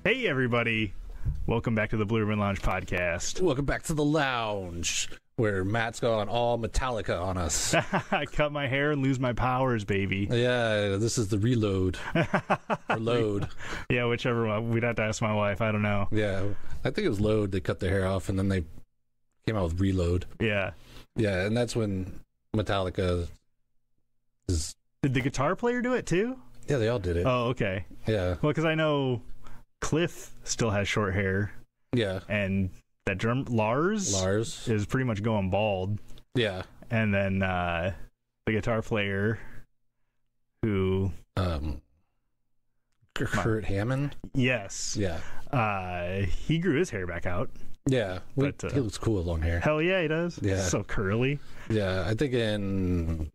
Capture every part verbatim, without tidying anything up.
Hey, everybody. Welcome back to the Blue Ribbon Lounge podcast. Welcome back to the lounge, where Matt's gone all Metallica on us. I cut my hair and lose my powers, baby. Yeah, this is the reload. Or load. Yeah, whichever one. We'd have to ask my wife. I don't know. Yeah, I think it was load. They cut their hair off, and then they came out with reload. Yeah. Yeah, and that's when Metallica is... Did the guitar player do it, too? Yeah, they all did it. Oh, okay. Yeah. Well, because I know Cliff still has short hair. Yeah. And that drum... Lars? Lars. Is pretty much going bald. Yeah. And then uh, the guitar player who... Um... Kurt Hammond? Yes. Yeah. Uh, he grew his hair back out. Yeah. But, But, uh, he looks cool with long hair. Hell yeah, he does. Yeah. So curly. Yeah, I think in...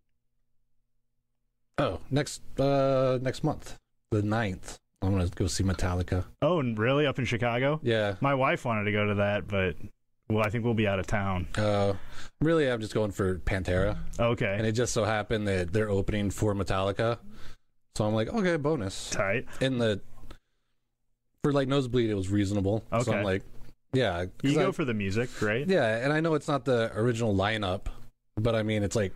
Oh, next uh, next month, the ninth, I'm going to go see Metallica. Oh, and really? Up in Chicago? Yeah. My wife wanted to go to that, but well, I think we'll be out of town. Uh, really, I'm just going for Pantera. Okay. And it just so happened that they're opening for Metallica. So I'm like, okay, bonus. Tight. In the... For, like, Nosebleed, it was reasonable. Okay. So I'm like, yeah. You go I, for the music, right? Yeah, and I know it's not the original lineup, but I mean, it's like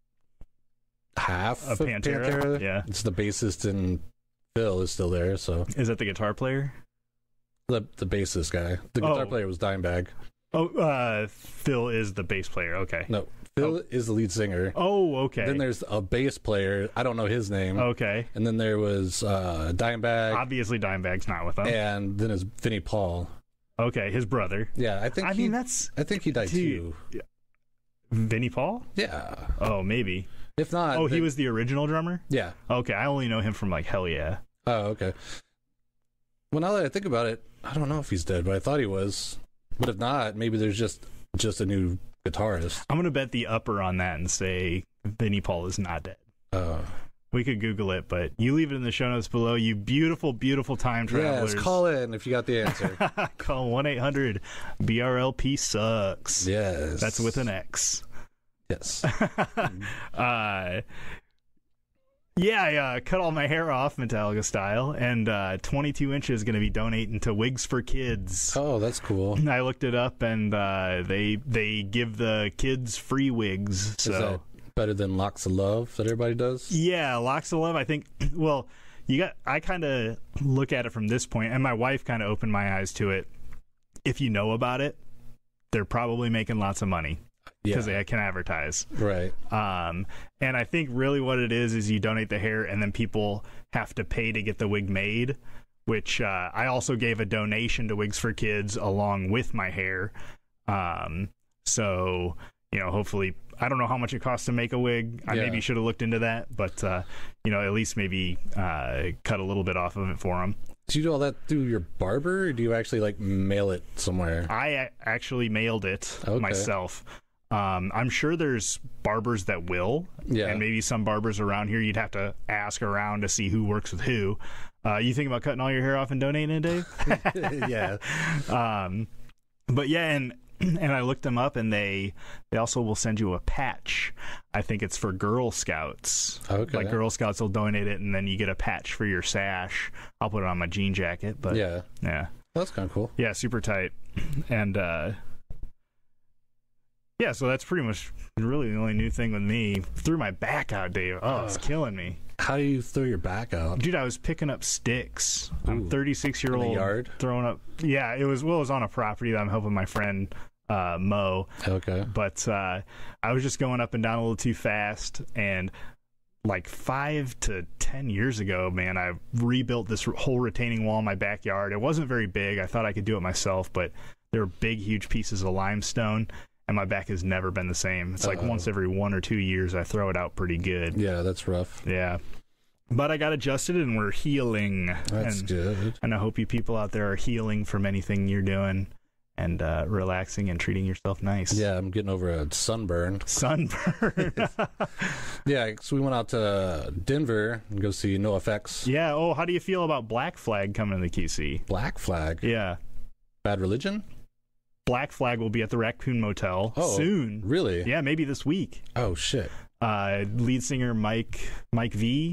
half Of of Pantera? Pantera. Yeah. It's the bassist, and Phil is still there, so... Is that the guitar player? The the bassist guy. The guitar Oh. player was Dimebag. Oh, uh, Phil is the bass player. Okay. No, Phil Oh. is the lead singer. Oh, okay. Then there's a bass player. I don't know his name. Okay. And then there was uh, Dimebag. Obviously, Dimebag's not with them. And then there's Vinnie Paul. Okay, his brother. Yeah, I think. I he, mean, that's... I think he died Dude. too. Vinnie Paul? Yeah. Oh, maybe. If not. Oh, he then- was the original drummer? Yeah. Okay, I only know him from, like, Hell Yeah. Oh, okay. Well, now that I think about it, I don't know if he's dead, but I thought he was. But if not, maybe there's just just a new guitarist. I'm going to bet the upper on that and say Vinnie Paul is not dead. Uh, We could Google it, but you leave it in the show notes below, you beautiful, beautiful time travelers. yes, call in if you got the answer. Call one eight hundred B R L P sucks. Yes. That's with an X. Yes. uh, yeah, I uh, cut all my hair off Metallica style, and uh, twenty-two inches going to be donating to Wigs for Kids. Oh, that's cool. I looked it up, and uh, they they give the kids free wigs. So. Is that better than Locks of Love that everybody does? Yeah, Locks of Love, I think, well, you got. I kind of look at it from this point, and my wife kind of opened my eyes to it. If you know about it, they're probably making lots of money because Yeah. they can advertise. Right. Um, and I think really what it is is you donate the hair, and then people have to pay to get the wig made, which uh, I also gave a donation to Wigs for Kids along with my hair. Um, so, you know, hopefully, I don't know how much it costs to make a wig. I Yeah. maybe should have looked into that, but, uh, you know, at least maybe uh, cut a little bit off of it for them. Do you do all that through your barber, or do you actually, like, mail it somewhere? I a- actually mailed it Okay. myself. Um, I'm sure there's barbers that will, Yeah. and maybe some barbers around here you'd have to ask around to see who works with who. Uh, you think about cutting all your hair off and donating it, Dave? Yeah. Um, but yeah, and and I looked them up, and they they also will send you a patch. I think it's for Girl Scouts. Okay. Like Girl Scouts will donate it, and then you get a patch for your sash. I'll put it on my jean jacket, but Yeah. yeah. That's kind of cool. Yeah, super tight. And uh yeah, so that's pretty much really the only new thing with me. Threw my back out, Dave. Oh, it's Ugh. killing me. How do you throw your back out? Dude, I was picking up sticks. I'm Ooh. thirty-six year In old the yard? throwing up. Yeah, it was well, it was on a property that I'm helping my friend uh mow. Okay. But uh I was just going up and down a little too fast, and like five to ten years ago, man, I rebuilt this whole retaining wall in my backyard. It wasn't very big. I thought I could do it myself, but there were big, huge pieces of limestone, and my back has never been the same. It's like Uh-oh. once every one or two years, I throw it out pretty good. Yeah, that's rough. Yeah. But I got adjusted, and we're healing. That's and, good. and I hope you people out there are healing from anything you're doing and uh, relaxing and treating yourself nice. Yeah, I'm getting over a sunburn. Sunburn. Yeah, so we went out to Denver and go see NoFX. Yeah. Oh, how do you feel about Black Flag coming to the Q C? Black Flag. Yeah. Bad Religion? Black Flag will be at the Raccoon Motel Oh, soon. Really? Yeah, maybe this week. Oh, shit. Uh, lead singer Mike Mike V,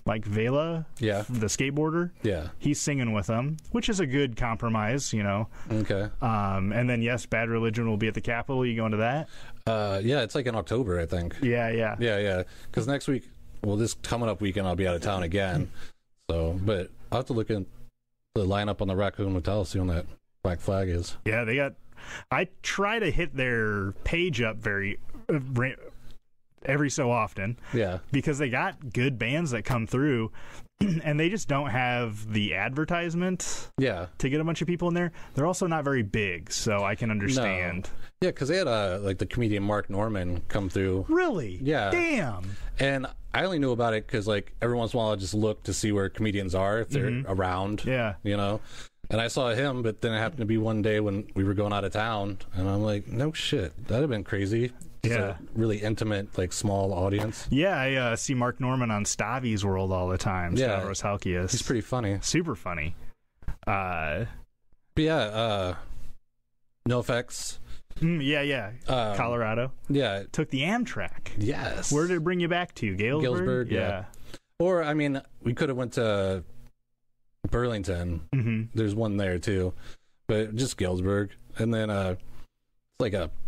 Mike Vela, Yeah. the skateboarder. Yeah. He's singing with them, which is a good compromise, you know. Okay. Um, and then yes, Bad Religion will be at the Capitol. You going to that? Uh, yeah, it's like in October, I think. Yeah, yeah, Yeah, yeah. Because next week, well, this coming up weekend, I'll be out of town again. So, but I'll have to look in the lineup on the Raccoon Hotel, see when that Black Flag is. yeah. They got. I try to hit their page up very. Uh, ra- every so often, Yeah. because they got good bands that come through and they just don't have the advertisement Yeah. to get a bunch of people in there. They're also not very big, so I can understand. Yeah, because they had uh, like the comedian Mark Norman come through. Really? Yeah. Damn. And I only knew about it because like every once in a while I just look to see where comedians are, if they're Mhm. around. Yeah. You know? And I saw him, but then it happened to be one day when we were going out of town, and I'm like, no shit, that'd have been crazy. Just Yeah. a really intimate, like small audience. Yeah, I uh, see Mark Norman on Stavi's World all the time. Yeah. Stavros Halkias. He's pretty funny. super funny. Uh, But yeah, uh, NoFX. mm, yeah, yeah. Um, Colorado. Yeah. Took the Amtrak. Yes. Where did it bring you back to? Galesburg? Galesburg, yeah. Or I mean, we could have went to Burlington. Mm-hmm. There's one there too, but just Galesburg, and then uh, it's like a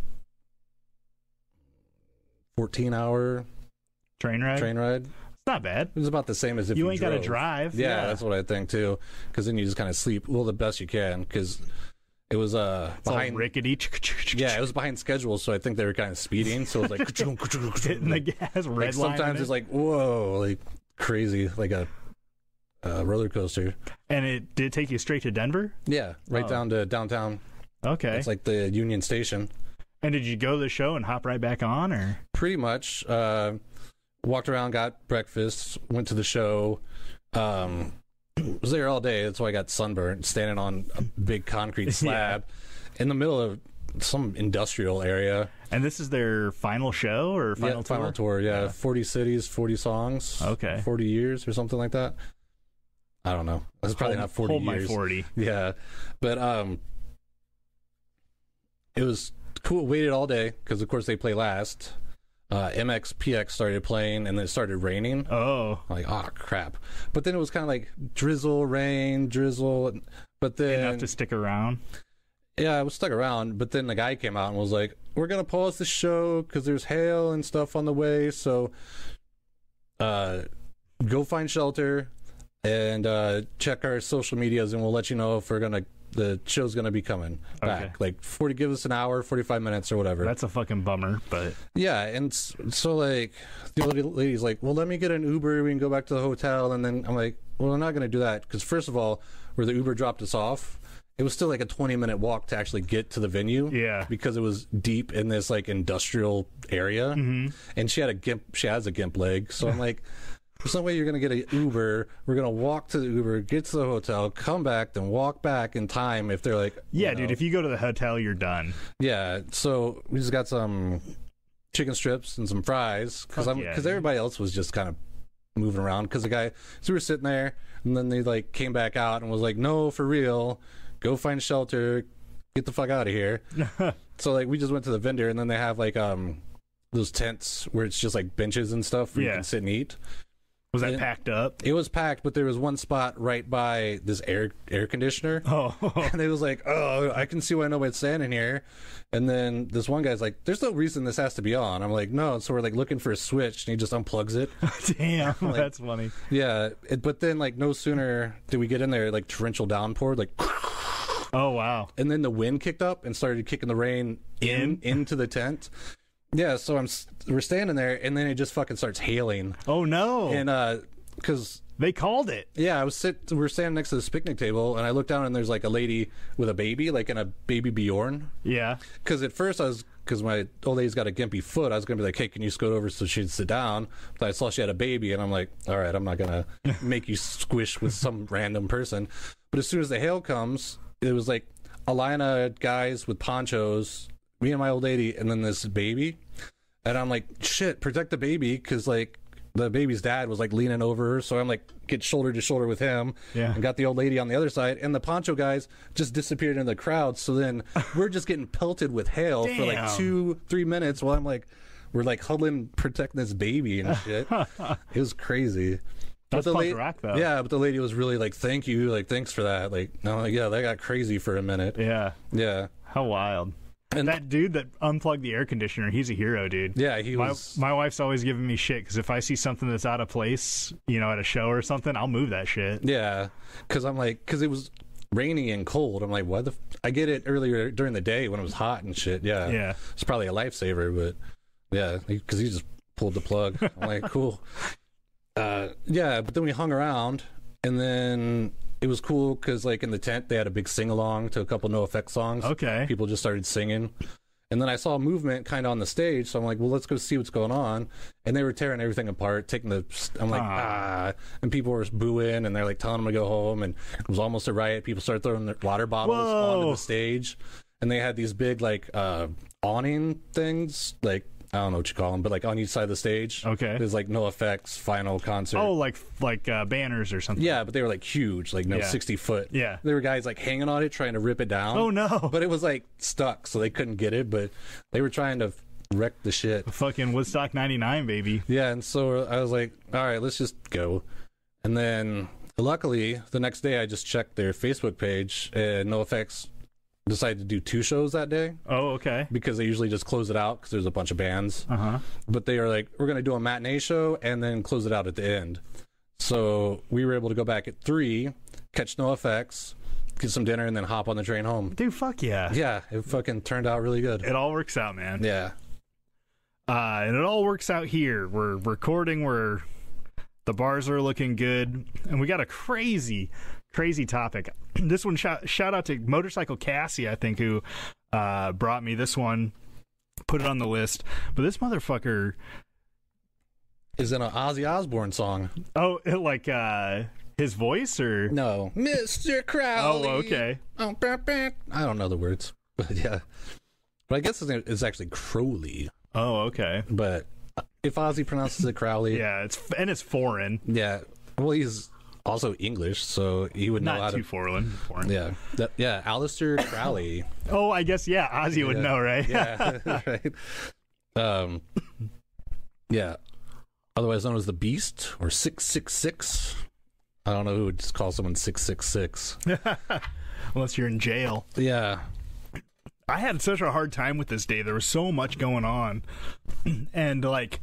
fourteen hour Train ride? train ride. It's not bad. It was about the same as if You you, ain't got to drove. drive. Yeah, that's what I think too. Because then you just kind of sleep well the best you can. Because it was uh It's all behind rickety. yeah, it was behind schedule, so I think they were kind of speeding. So it was like Hitting the gas, red like sometimes it's like whoa, like crazy, like a, a roller coaster. And it did it take you straight to Denver? Yeah, right Oh. down to downtown. Okay. It's like the Union Station. And did you go to the show and hop right back on, or? Pretty much. Uh, walked around, got breakfast, went to the show. Um, was there all day. That's why I got sunburned, standing on a big concrete slab in the middle of some industrial area. And this is their final show or final yeah, tour? Final tour, yeah. Yeah. forty cities, forty songs. Okay. forty years or something like that. I don't know. That's probably hold, not forty hold years. my forty. Yeah. But um, it was cool. Waited all day because, of course, they play last. Uh, M X P X started playing, and then it started raining. Oh. I'm like, oh, crap. But then it was kind of like drizzle, rain, drizzle. But then... Enough to stick around. Yeah, I was stuck around. But then the guy came out and was like, we're going to pause the show because there's hail and stuff on the way. So uh, go find shelter and uh, check our social medias, and we'll let you know if we're going to... The show's going to be coming back. Okay. Like, forty, give us an hour, forty-five minutes or whatever. That's a fucking bummer, but... Yeah, and s- so, like, the old lady's like, well, let me get an Uber. We can go back to the hotel. And then I'm like, well, I'm not going to do that. Because, first of all, where the Uber dropped us off, it was still like a twenty-minute walk to actually get to the venue. Yeah. Because it was deep in this, like, industrial area. Mm-hmm. And she had a gimp, she has a gimp leg. So I'm like... There's no way you're going to get an Uber. We're going to walk to the Uber, get to the hotel, come back, then walk back in time if they're like... Yeah, you know. dude, if you go to the hotel, you're done. Yeah, so we just got some chicken strips and some fries because Fuck I'm yeah, because dude. everybody else was just kind of moving around because the guy... So we were sitting there, and then they like came back out and was like, no, for real, go find shelter, get the fuck out of here. So like we just went to the vendor, and then they have like um those tents where it's just like benches and stuff where Yeah. you can sit and eat. Was that Yeah. packed up? It was packed, but there was one spot right by this air air conditioner. Oh. And they was like, oh, I can see why nobody's standing here. And then this one guy's like, there's no reason this has to be on. I'm like, no. So we're like looking for a switch, and he just unplugs it. Damn, Like- that's funny. Yeah. It, but then, like, no sooner did we get in there, like, torrential downpour, like, Oh, wow. and then the wind kicked up and started kicking the rain in, into the tent. Yeah. So I'm, s- we're standing there, and then it just fucking starts hailing. Oh, no. And, uh, because They called it. yeah, I was sit. We're standing next to this picnic table, and I look down, and there's like a lady with a baby, like in a baby Bjorn. Yeah. Because at first I was, because my old lady's got a gimpy foot, I was gonna be like, hey, can you scoot over so she'd sit down? But I saw she had a baby, and I'm like, all right, I'm not gonna make you squish with some random person. But as soon as the hail comes, it was like a line of guys with ponchos, me and my old lady, and then this baby, and I'm like, shit, protect the baby, because like. The baby's dad was like leaning over her, so I'm like get shoulder to shoulder with him, Yeah. and got the old lady on the other side, and the poncho guys just disappeared in the crowd. So then we're just getting pelted with hail for like Damn. two, three minutes while I'm like, we're like huddling, protecting this baby and shit. It was crazy. That's the punk la- rock, though. Yeah, but the lady was really like, "Thank you, like thanks for that." Like, no, like, yeah, that got crazy for a minute. Yeah. Yeah. How wild. And that dude that unplugged the air conditioner, he's a hero, dude. Yeah, he my, was. My wife's always giving me shit because if I see something that's out of place, you know, at a show or something, I'll move that shit. Yeah, because I'm like, because it was rainy and cold. I'm like, what the? F-? I get it earlier during the day when it was hot and shit. Yeah, Yeah. It's probably a lifesaver, but yeah, because he just pulled the plug. I'm like, cool. Uh, yeah, but then we hung around, and then it was cool because like in the tent they had a big sing along to a couple No Effects songs. Okay. People just started singing. And then I saw movement kind of on the stage, so I'm like, well, let's go see what's going on. And they were tearing everything apart, taking the... I'm like, ah. And people were booing, and they're like telling them to go home, and it was almost a riot. People started throwing their water bottles Whoa. onto the stage. And they had these big, like, uh, awning things, like, I don't know what you call them, but like on each side of the stage. Okay. There's like No Effects final concert. Oh, like like uh, banners or something. Yeah, but they were like huge, like no Yeah. sixty foot. Yeah. There were guys like hanging on it, trying to rip it down. Oh, no. But it was like stuck, so they couldn't get it. But they were trying to wreck the shit. Fucking Woodstock ninety-nine, baby. Yeah, and so I was like, all right, let's just go. And then luckily, the next day I just checked their Facebook page, and No Effects decided to do two shows that day. Oh, okay. Because they usually just close it out because there's a bunch of bands. Uh-huh. But they are like, we're going to do a matinee show and then close it out at the end. So we were able to go back at three, catch No Effects, get some dinner, and then hop on the train home. Dude, fuck yeah. Yeah, it fucking turned out really good. It all works out, man. Yeah. Uh, and it all works out here. We're recording, we're the bars are looking good, and we got a crazy, crazy topic. This one, shout, shout out to Motorcycle Cassie, I think, who uh, brought me this one, put it on the list. But this motherfucker is in an Ozzy Osbourne song. Oh, it, like uh, his voice or no, Mister Crowley. Oh, okay. I don't know the words, but yeah. But I guess his name is actually Crowley. Oh, okay. But if Ozzy pronounces it Crowley, yeah, it's and it's foreign. Yeah, well, he's also English, so he would know Not how too to. foreign. foreign. Yeah, that, yeah, Aleister Crowley. Oh, I guess yeah, Ozzy would yeah. know, right? Yeah, right. Um, yeah. Otherwise known as the Beast or six six six. I don't know who would just call someone six six six. Unless you're in jail. Yeah. I had such a hard time with this day. There was so much going on. And, like,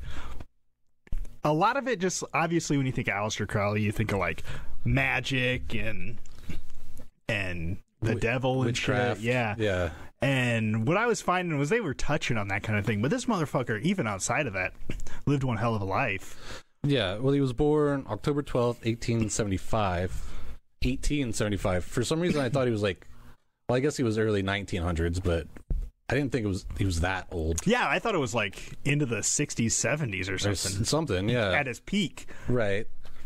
a lot of it just, obviously, when you think Aleister Crowley, you think of, like, magic and and the w- devil and witchcraft. Shit. Yeah. Yeah. And what I was finding was they were touching on that kind of thing. But this motherfucker, even outside of that, lived one hell of a life. Yeah. Well, he was born October twelfth, eighteen seventy-five. eighteen seventy-five. For some reason, I thought he was, like, well, I guess he was early nineteen hundreds, but I didn't think it was he was that old. Yeah, I thought it was like into the sixties, seventies or something. Or something, yeah. At his peak. Right.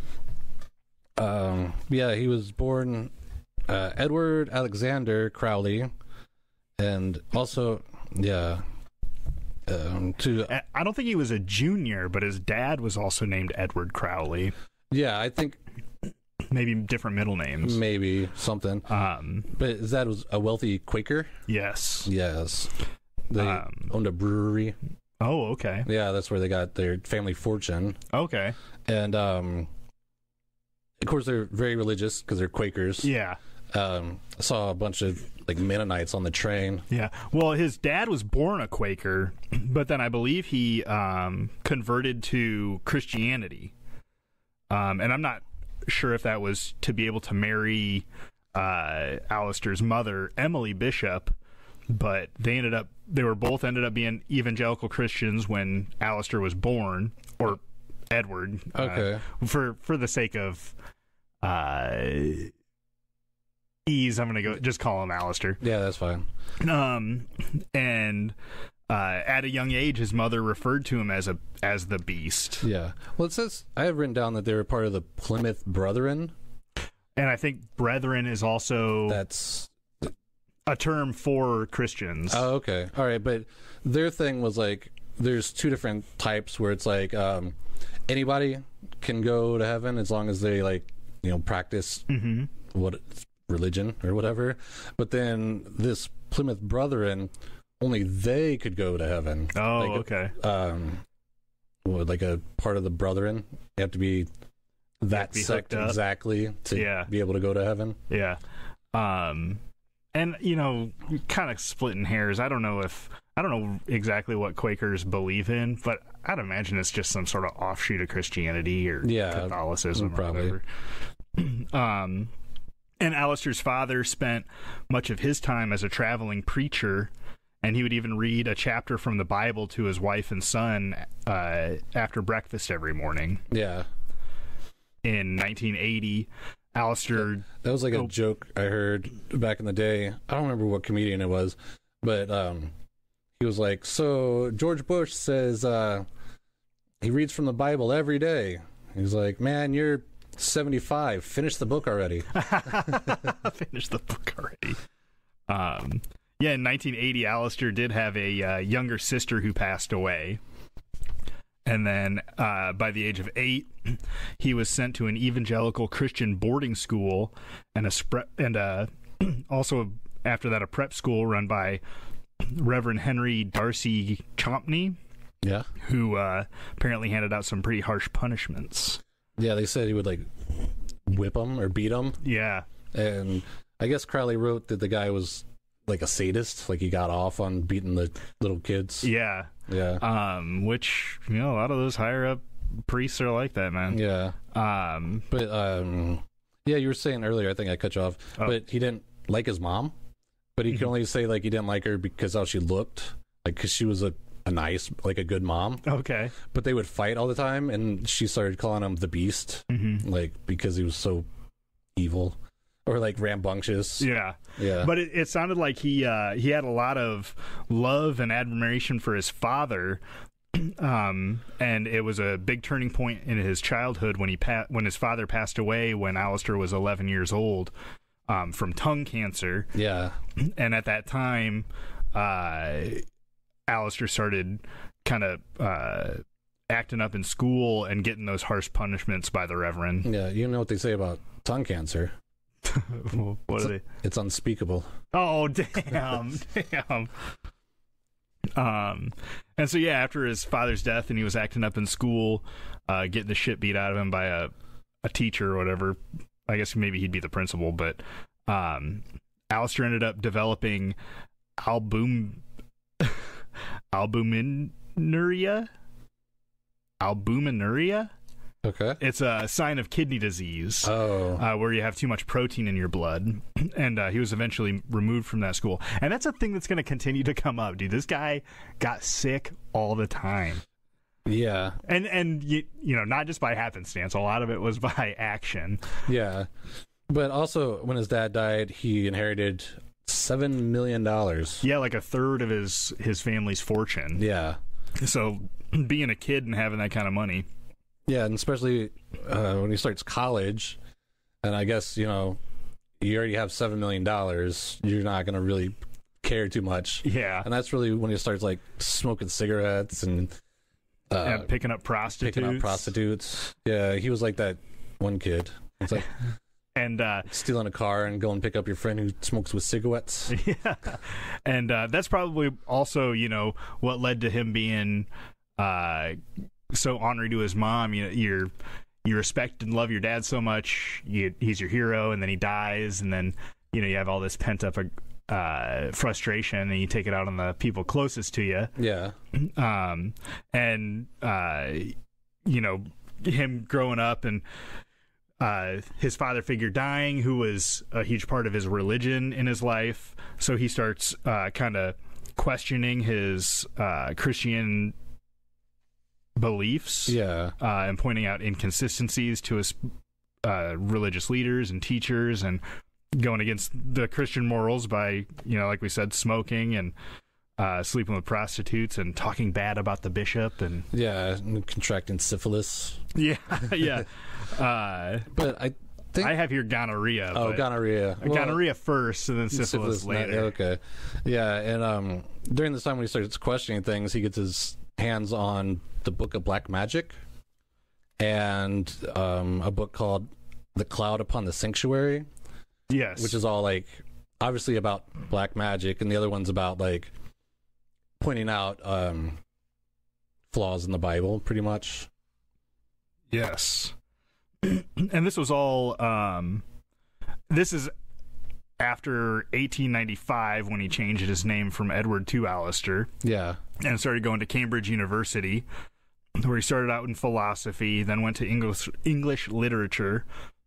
Um, yeah, he was born uh, Edward Alexander Crowley, and also, yeah, um, to... I don't think he was a junior, but his dad was also named Edward Crowley. Yeah, I think... Maybe different middle names. Maybe something. Um, but his dad was a wealthy Quaker? Yes. Yes. They um, owned a brewery. Oh, okay. Yeah, that's where they got their family fortune. Okay. And, um, of course, they're very religious because they're Quakers. Yeah. Um, I saw a bunch of, like, Mennonites on the train. Yeah. Well, his dad was born a Quaker, but then I believe he um, converted to Christianity. Um, and I'm not sure if that was to be able to marry uh, Aleister's mother, Emily Bishop, but they ended up, they were both ended up being evangelical Christians when Aleister was born, or Edward. Okay. Uh, for, for the sake of uh, ease, I'm going to go, just call him Aleister. Yeah, that's fine. Um, and uh, at a young age, his mother referred to him as a as the Beast. Yeah. Well, it says I have written down that they were part of the Plymouth Brethren, and I think Brethren is also that's a term for Christians. Oh, okay, all right. But their thing was like, there's two different types where it's like um, anybody can go to heaven as long as they like you know practice mm-hmm. what religion or whatever. But then this Plymouth Brethren, only they could go to heaven. Oh, like, okay. Um, like a part of the Brethren, you have to be that be sect hooked up. exactly to Yeah. be able to go to heaven. Yeah. Um, and, you know, kind of splitting hairs. I don't know if, I don't know exactly what Quakers believe in, but I'd imagine it's just some sort of offshoot of Christianity or Yeah, Catholicism probably. or whatever. um, and Aleister's father spent much of his time as a traveling preacher, and he would even read a chapter from the Bible to his wife and son uh, after breakfast every morning. Yeah. In nineteen eighty, Aleister... That was like oh. a joke I heard back in the day. I don't remember what comedian it was, but um, he was like, so George Bush says uh, he reads from the Bible every day. He's like, man, you're seventy-five. Finish the book already. Finish the book already. Um, yeah, in nineteen eighty, Aleister did have a uh, younger sister who passed away. And then uh, by the age of eight, he was sent to an evangelical Christian boarding school and a spre- and uh, also after that a prep school run by Reverend Henry Darcy Chompney, Yeah. who uh, apparently handed out some pretty harsh punishments. Yeah, they said he would like whip him or beat him. Yeah. And I guess Crowley wrote that the guy was like a sadist, like he got off on beating the little kids. Yeah. Yeah. Um, which, you know, a lot of those higher up priests are like that, man. Yeah. Um, But um yeah, you were saying earlier, I think I cut you off, Oh. but he didn't like his mom, but he Mhm. could only say like he didn't like her because how she looked, like because she was a, a nice, like a good mom. okay. But they would fight all the time, and she started calling him the Beast, Mm-hmm. like because he was so evil or like rambunctious. Yeah. Yeah. But it, it sounded like he uh, he had a lot of love and admiration for his father, um, and it was a big turning point in his childhood when he pa- when his father passed away when Aleister was eleven years old um, from tongue cancer, yeah. and at that time, uh, Aleister started kind of uh, acting up in school and getting those harsh punishments by the Reverend. Yeah. You know what they say about tongue cancer? What are they? It's unspeakable. Oh, damn. damn. Um, and so, yeah, after his father's death and he was acting up in school, uh, getting the shit beat out of him by a, a teacher or whatever, I guess maybe he'd be the principal, but um, Aleister ended up developing album, albuminuria? Albuminuria? Okay. It's a sign of kidney disease. Oh. Uh, where you have too much protein in your blood. And uh, he was eventually removed from that school. And that's a thing that's going to continue to come up, dude. This guy got sick all the time. Yeah. And, and you, you know, not just by happenstance. A lot of it was by action. Yeah. But also, when his dad died, he inherited seven million dollars. Yeah, like a third of his, his family's fortune. Yeah. So being a kid and having that kind of money. Yeah, and especially uh, when he starts college, and I guess, you know, you already have seven million dollars, you're not going to really care too much. Yeah. And that's really when he starts, like, smoking cigarettes and... Uh, and picking up prostitutes. Picking up prostitutes. Yeah, he was like that one kid. It's like and uh, stealing a car and going pick up your friend who smokes with cigarettes. Yeah. And uh, that's probably also, you know, what led to him being... Uh, so honoring to his mom. You know, you're you respect and love your dad so much. You, he's your hero, and then he dies, and then you know you have all this pent up uh, frustration, and you take it out on the people closest to you. Yeah. Um, and uh, you know him growing up and uh, his father figure dying, who was a huge part of his religion in his life. So he starts uh, kind of questioning his uh, Christian beliefs, Yeah. uh, and pointing out inconsistencies to his uh, religious leaders and teachers, and going against the Christian morals by, you know, like we said, smoking and uh, sleeping with prostitutes and talking bad about the bishop and Yeah, and contracting syphilis. yeah, yeah. Uh, But I think... I have here gonorrhea. Oh, but gonorrhea. Well, gonorrhea first, and then syphilis, not- later. okay. Yeah, and um, during this time when he starts questioning things, he gets his hands on the Book of Black Magic and um, a book called The Cloud Upon the Sanctuary, Yes, which is all like obviously about black magic, and the other one's about like pointing out um, flaws in the Bible, pretty much. yes. and this was all um, this is after eighteen ninety-five when he changed his name from Edward to Aleister. Yeah. And started going to Cambridge University, where he started out in philosophy, then went to English English literature.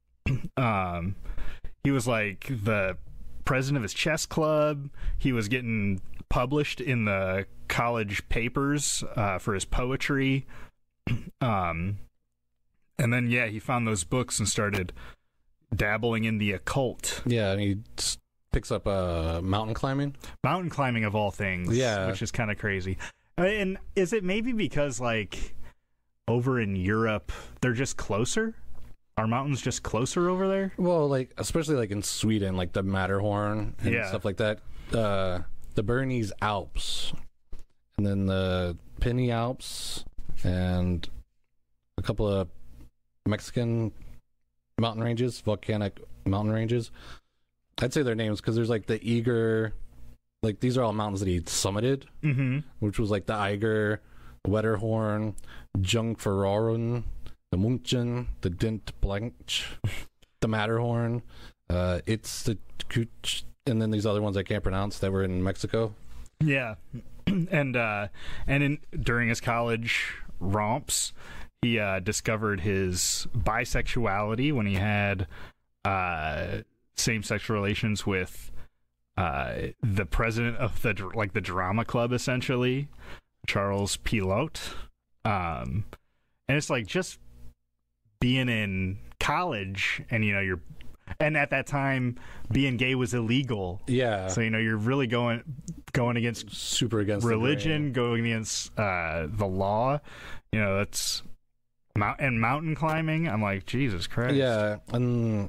Um, he was like the president of his chess club. He was getting published in the college papers uh, for his poetry. Um, and then, yeah, he found those books and started dabbling in the occult. Yeah, and he picks up uh, mountain climbing. Mountain climbing, of all things. Yeah. Which is kind of crazy. And is it maybe because, like, over in Europe, they're just closer? Are mountains just closer over there? Well, like, especially, like, in Sweden, like the Matterhorn and Yeah. stuff like that. Uh, the Bernese Alps, and then the Penny Alps, and a couple of Mexican mountain ranges, volcanic mountain ranges. I'd say their names because there's like the Eger, like these are all mountains that he summited, Mm-hmm. which was like the Eiger, the Wetterhorn, Jungfrauen, the Munchen, the Dent Blanche, the Matterhorn, uh, it's the Kuch, and then these other ones I can't pronounce that were in Mexico. Yeah. and uh, and in during his college romps, he uh, discovered his bisexuality when he had uh, same-sex relations with uh, the president of the dr- like the drama club, essentially, Charles Pilote. Um, and it's like just being in college, and you know you're, and at that time being gay was illegal. Yeah. So you know you're really going going against Super against the religion, grain. going against uh, the law. You know that's mount and mountain climbing. I'm like, Jesus Christ. Yeah, and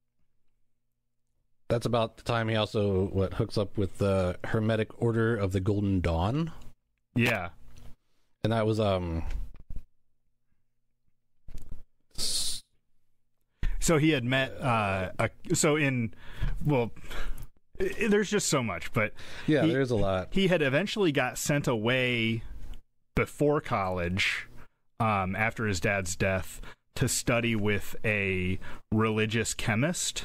that's about the time he also what hooks up with the Hermetic Order of the Golden Dawn, Yeah. and that was um. s- So he had met. Uh, a, so in, well, i there's just so much, but Yeah, He- there's a lot. he had eventually got sent away before college, um, after his dad's death, to study with a religious chemist.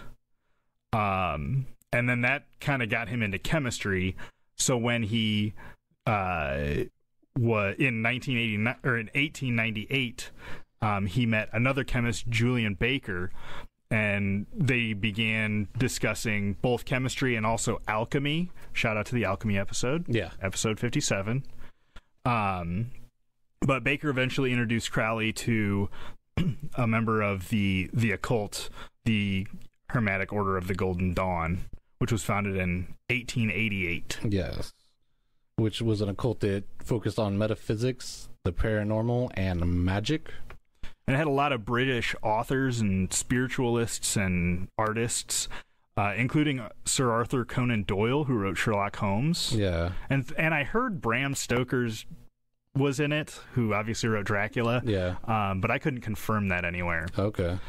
Um, and then that kind of got him into chemistry. So when he uh, was in nineteen eighty-nine or in eighteen ninety-eight, um, he met another chemist, Julian Baker, and they began discussing both chemistry and also alchemy. Shout out to the alchemy episode. Yeah, Episode fifty-seven. Um, but Baker eventually introduced Crowley to a member of the the occult, the Hermetic Order of the Golden Dawn, which was founded in eighteen eighty-eight. yes, which was an occult that focused on metaphysics, the paranormal, and magic. And it had a lot of British authors and spiritualists and artists, uh, including Sir Arthur Conan Doyle, who wrote Sherlock Holmes. Yeah, And and I heard Bram Stoker's was in it, who obviously wrote Dracula. yeah, Um, but I couldn't confirm that anywhere. okay,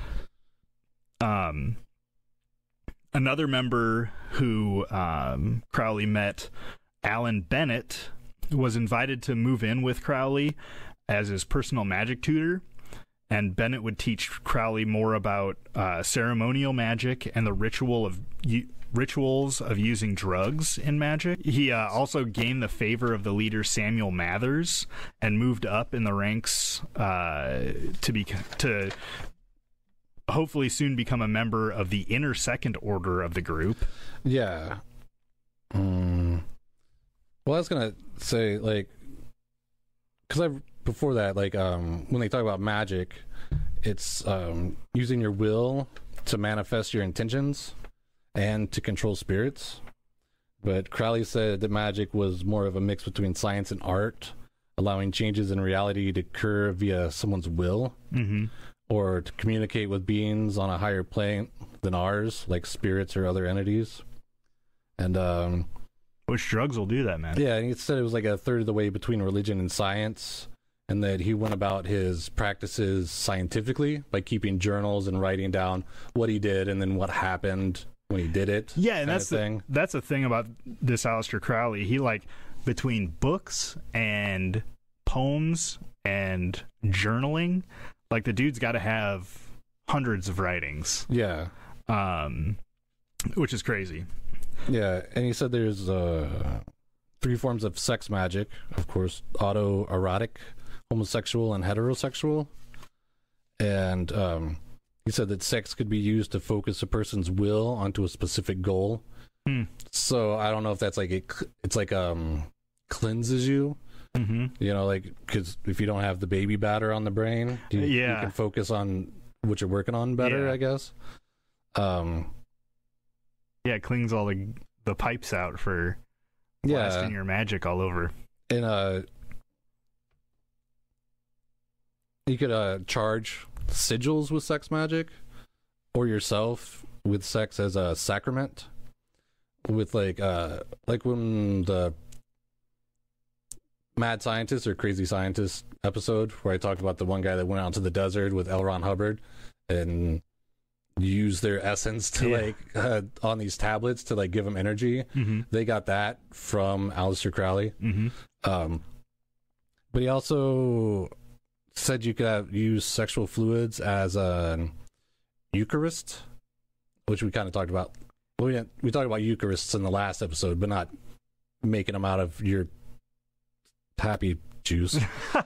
Um, another member who um, Crowley met, Alan Bennett, was invited to move in with Crowley as his personal magic tutor. And Bennett would teach Crowley more about uh, ceremonial magic and the ritual of u- rituals of using drugs in magic. He uh, also gained the favor of the leader Samuel Mathers and moved up in the ranks uh, to be to hopefully soon become a member of the inner second order of the group. yeah. Um, well, I was gonna say like, because I before that like um when they talk about magic, it's um using your will to manifest your intentions and to control spirits. But Crowley said that magic was more of a mix between science and art, allowing changes in reality to occur via someone's will, Mm-hmm. or to communicate with beings on a higher plane than ours, like spirits or other entities. And um Which drugs will do that, man. yeah, and he said it was like a third of the way between religion and science, and that he went about his practices scientifically by keeping journals and writing down what he did and then what happened when he did it. Yeah, and kind that's of the thing. that's the thing about this Aleister Crowley. He like between books and poems and journaling, like the dude's got to have hundreds of writings. Yeah. Um, which is crazy. Yeah, and he said there's uh, three forms of sex magic, of course, autoerotic, homosexual, and heterosexual. And um, he said that sex could be used to focus a person's will onto a specific goal. Hmm. So I don't know if that's like, it, it's like um cleanses you. Mm-hmm. You know, like, because if you don't have the baby batter on the brain, you, yeah. you can focus on what you're working on better, yeah. I guess. Um, yeah, it cleans all the the pipes out for yeah. blasting your magic all over. And uh, you could uh charge sigils with sex magic, or yourself with sex as a sacrament. With like uh, like when the Mad Scientist or Crazy Scientist episode where I talked about the one guy that went out to the desert with L. Ron Hubbard and used their essence to yeah. like uh, on these tablets to like give them energy. Mm-hmm. They got that from Aleister Crowley. Mm-hmm. Um, but he also said you could have, use sexual fluids as a Eucharist, which we kind of talked about. We didn't, we talked about Eucharists in the last episode, but not making them out of your happy juice.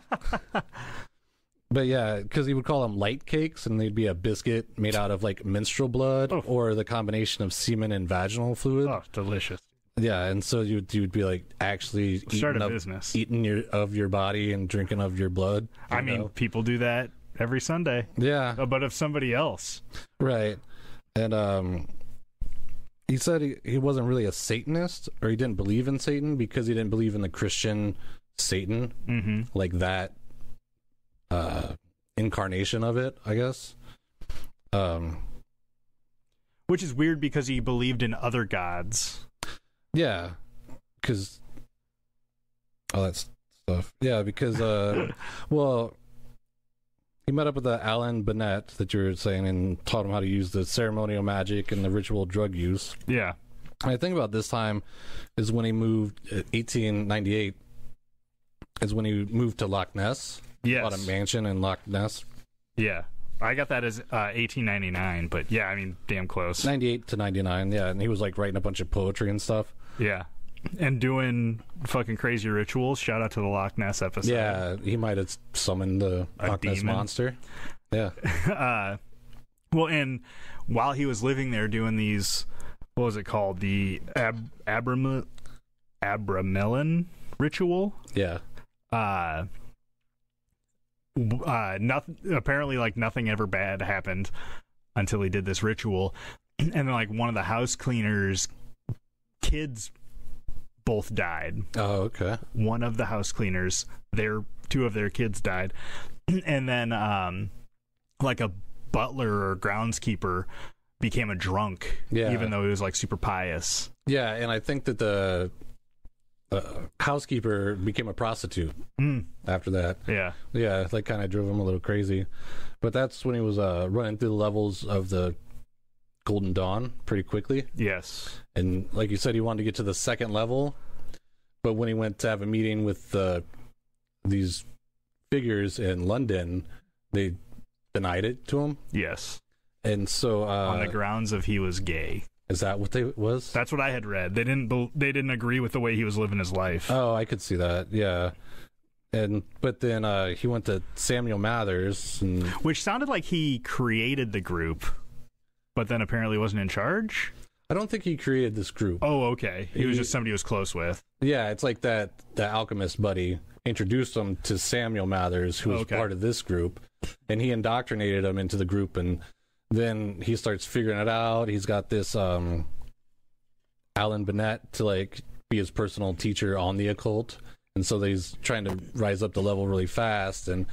But yeah, because he would call them light cakes, and they'd be a biscuit made out of like menstrual blood oh. or the combination of semen and vaginal fluid. Oh, delicious. Yeah, and so you you would be like actually Start eating a up, business, eating your of your body and drinking of your blood. You I mean, know? people do that every Sunday. Yeah, Oh, but of somebody else, right. And um, he said he, he wasn't really a Satanist, or he didn't believe in Satan because he didn't believe in the Christian Satan, mm-hmm. like that uh, incarnation of it, I guess. Um, which is weird because he believed in other gods. yeah, because all that stuff. Yeah, because uh, well, he met up with the Alan Bennett that you were saying and taught him how to use the ceremonial magic and the ritual drug use. Yeah. And I think about this time is when he moved, uh, eighteen ninety-eight, is when he moved to Loch Ness. Yes. Bought a mansion in Loch Ness. Yeah. I got that as uh, eighteen ninety-nine, but yeah, I mean, damn close. ninety-eight to ninety-nine, yeah. And he was like writing a bunch of poetry and stuff. Yeah. And doing fucking crazy rituals. Shout out to the Loch Ness episode. Yeah, he might have summoned the A Loch Ness demon. monster. Yeah. uh, well, and while he was living there doing these, what was it called? The Ab- Abram- Abramelin ritual? Yeah. Uh, uh, nothing, apparently, like, nothing ever bad happened until he did this ritual. And then, like, one of the house cleaners' kids both died. Oh, okay. One of the house cleaners, their two of their kids died. And then, um, like, a butler or groundskeeper became a drunk, Yeah. even though he was, like, super pious. Yeah, and I think that the uh, housekeeper became a prostitute Mm. after that. Yeah. Yeah, that kind of drove him a little crazy. But that's when he was uh, running through the levels of the Golden Dawn pretty quickly. Yes. And like you said, he wanted to get to the second level. But when he went to have a meeting with uh, these figures in London, they denied it to him. Yes. And so... Uh, On the grounds of he was gay. Is that what they was? That's what I had read. They didn't. Be- they didn't agree with the way he was living his life. Oh, I could see that. Yeah. And but then uh, he went to Samuel Mathers, and Which sounded like he created the group, but then apparently wasn't in charge. I don't think he created this group. Oh, okay. He, He- was just somebody he was close with. Yeah, it's like that the alchemist buddy introduced him to Samuel Mathers, who was Okay. part of this group, and he indoctrinated him into the group, and then he starts figuring it out. He's got this um, Alan Bennett to like be his personal teacher on the occult, and so he's trying to rise up the level really fast. And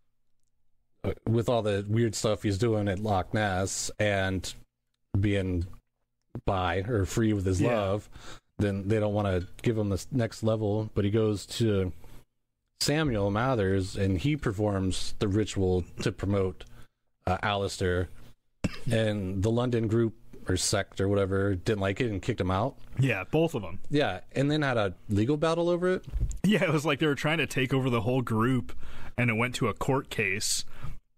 uh, with all the weird stuff he's doing at Loch Ness and being bi or free with his Yeah. love, then they don't want to give him this next level. But he goes to Samuel Mathers, and he performs the ritual to promote uh, Aleister. And the London group or sect or whatever didn't like it and kicked him out. Yeah, both of them. Yeah, and then had a legal battle over it. Yeah, it was like they were trying to take over the whole group, and it went to a court case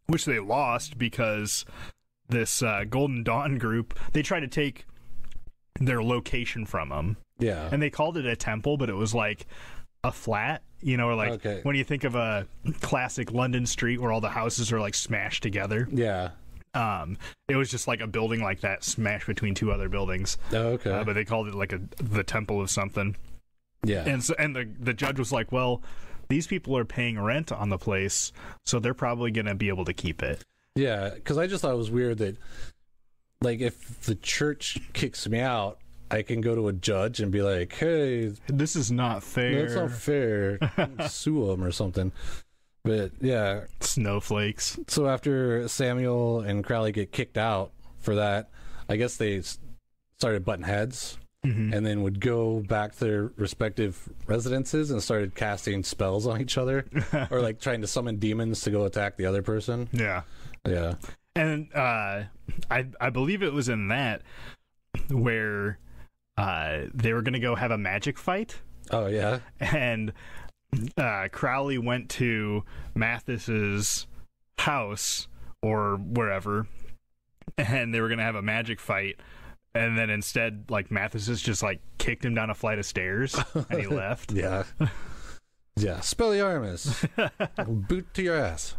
which they lost because this uh, Golden Dawn group, they tried to take their location from them. Yeah. And they called it a temple, but it was like a flat, you know, or like okay. when you think of a classic London street where all the houses are like smashed together. Yeah. Um, it was just like a building like that smashed between two other buildings. Oh, okay. Uh, but they called it like a the temple of something. Yeah. And so and the the judge was like, well, these people are paying rent on the place, so they're probably going to be able to keep it. Yeah, because I just thought it was weird that, like, if the church kicks me out, I can go to a judge and be like, hey, this is not fair. that's not fair. Sue them or something. But, yeah. Snowflakes. So after Samuel and Crowley get kicked out for that, I guess they started butting heads. Mm-hmm. And then would go back to their respective residences and started casting spells on each other, or like trying to summon demons to go attack the other person. Yeah, yeah. And uh, I I believe it was in that where uh, they were going to go have a magic fight. Oh yeah. And uh, Crowley went to Mathis's house or wherever, and they were going to have a magic fight. And then instead, like, Mathis just, like, kicked him down a flight of stairs, and he left. Yeah. Yeah. Spelliarmus. Boot to your ass.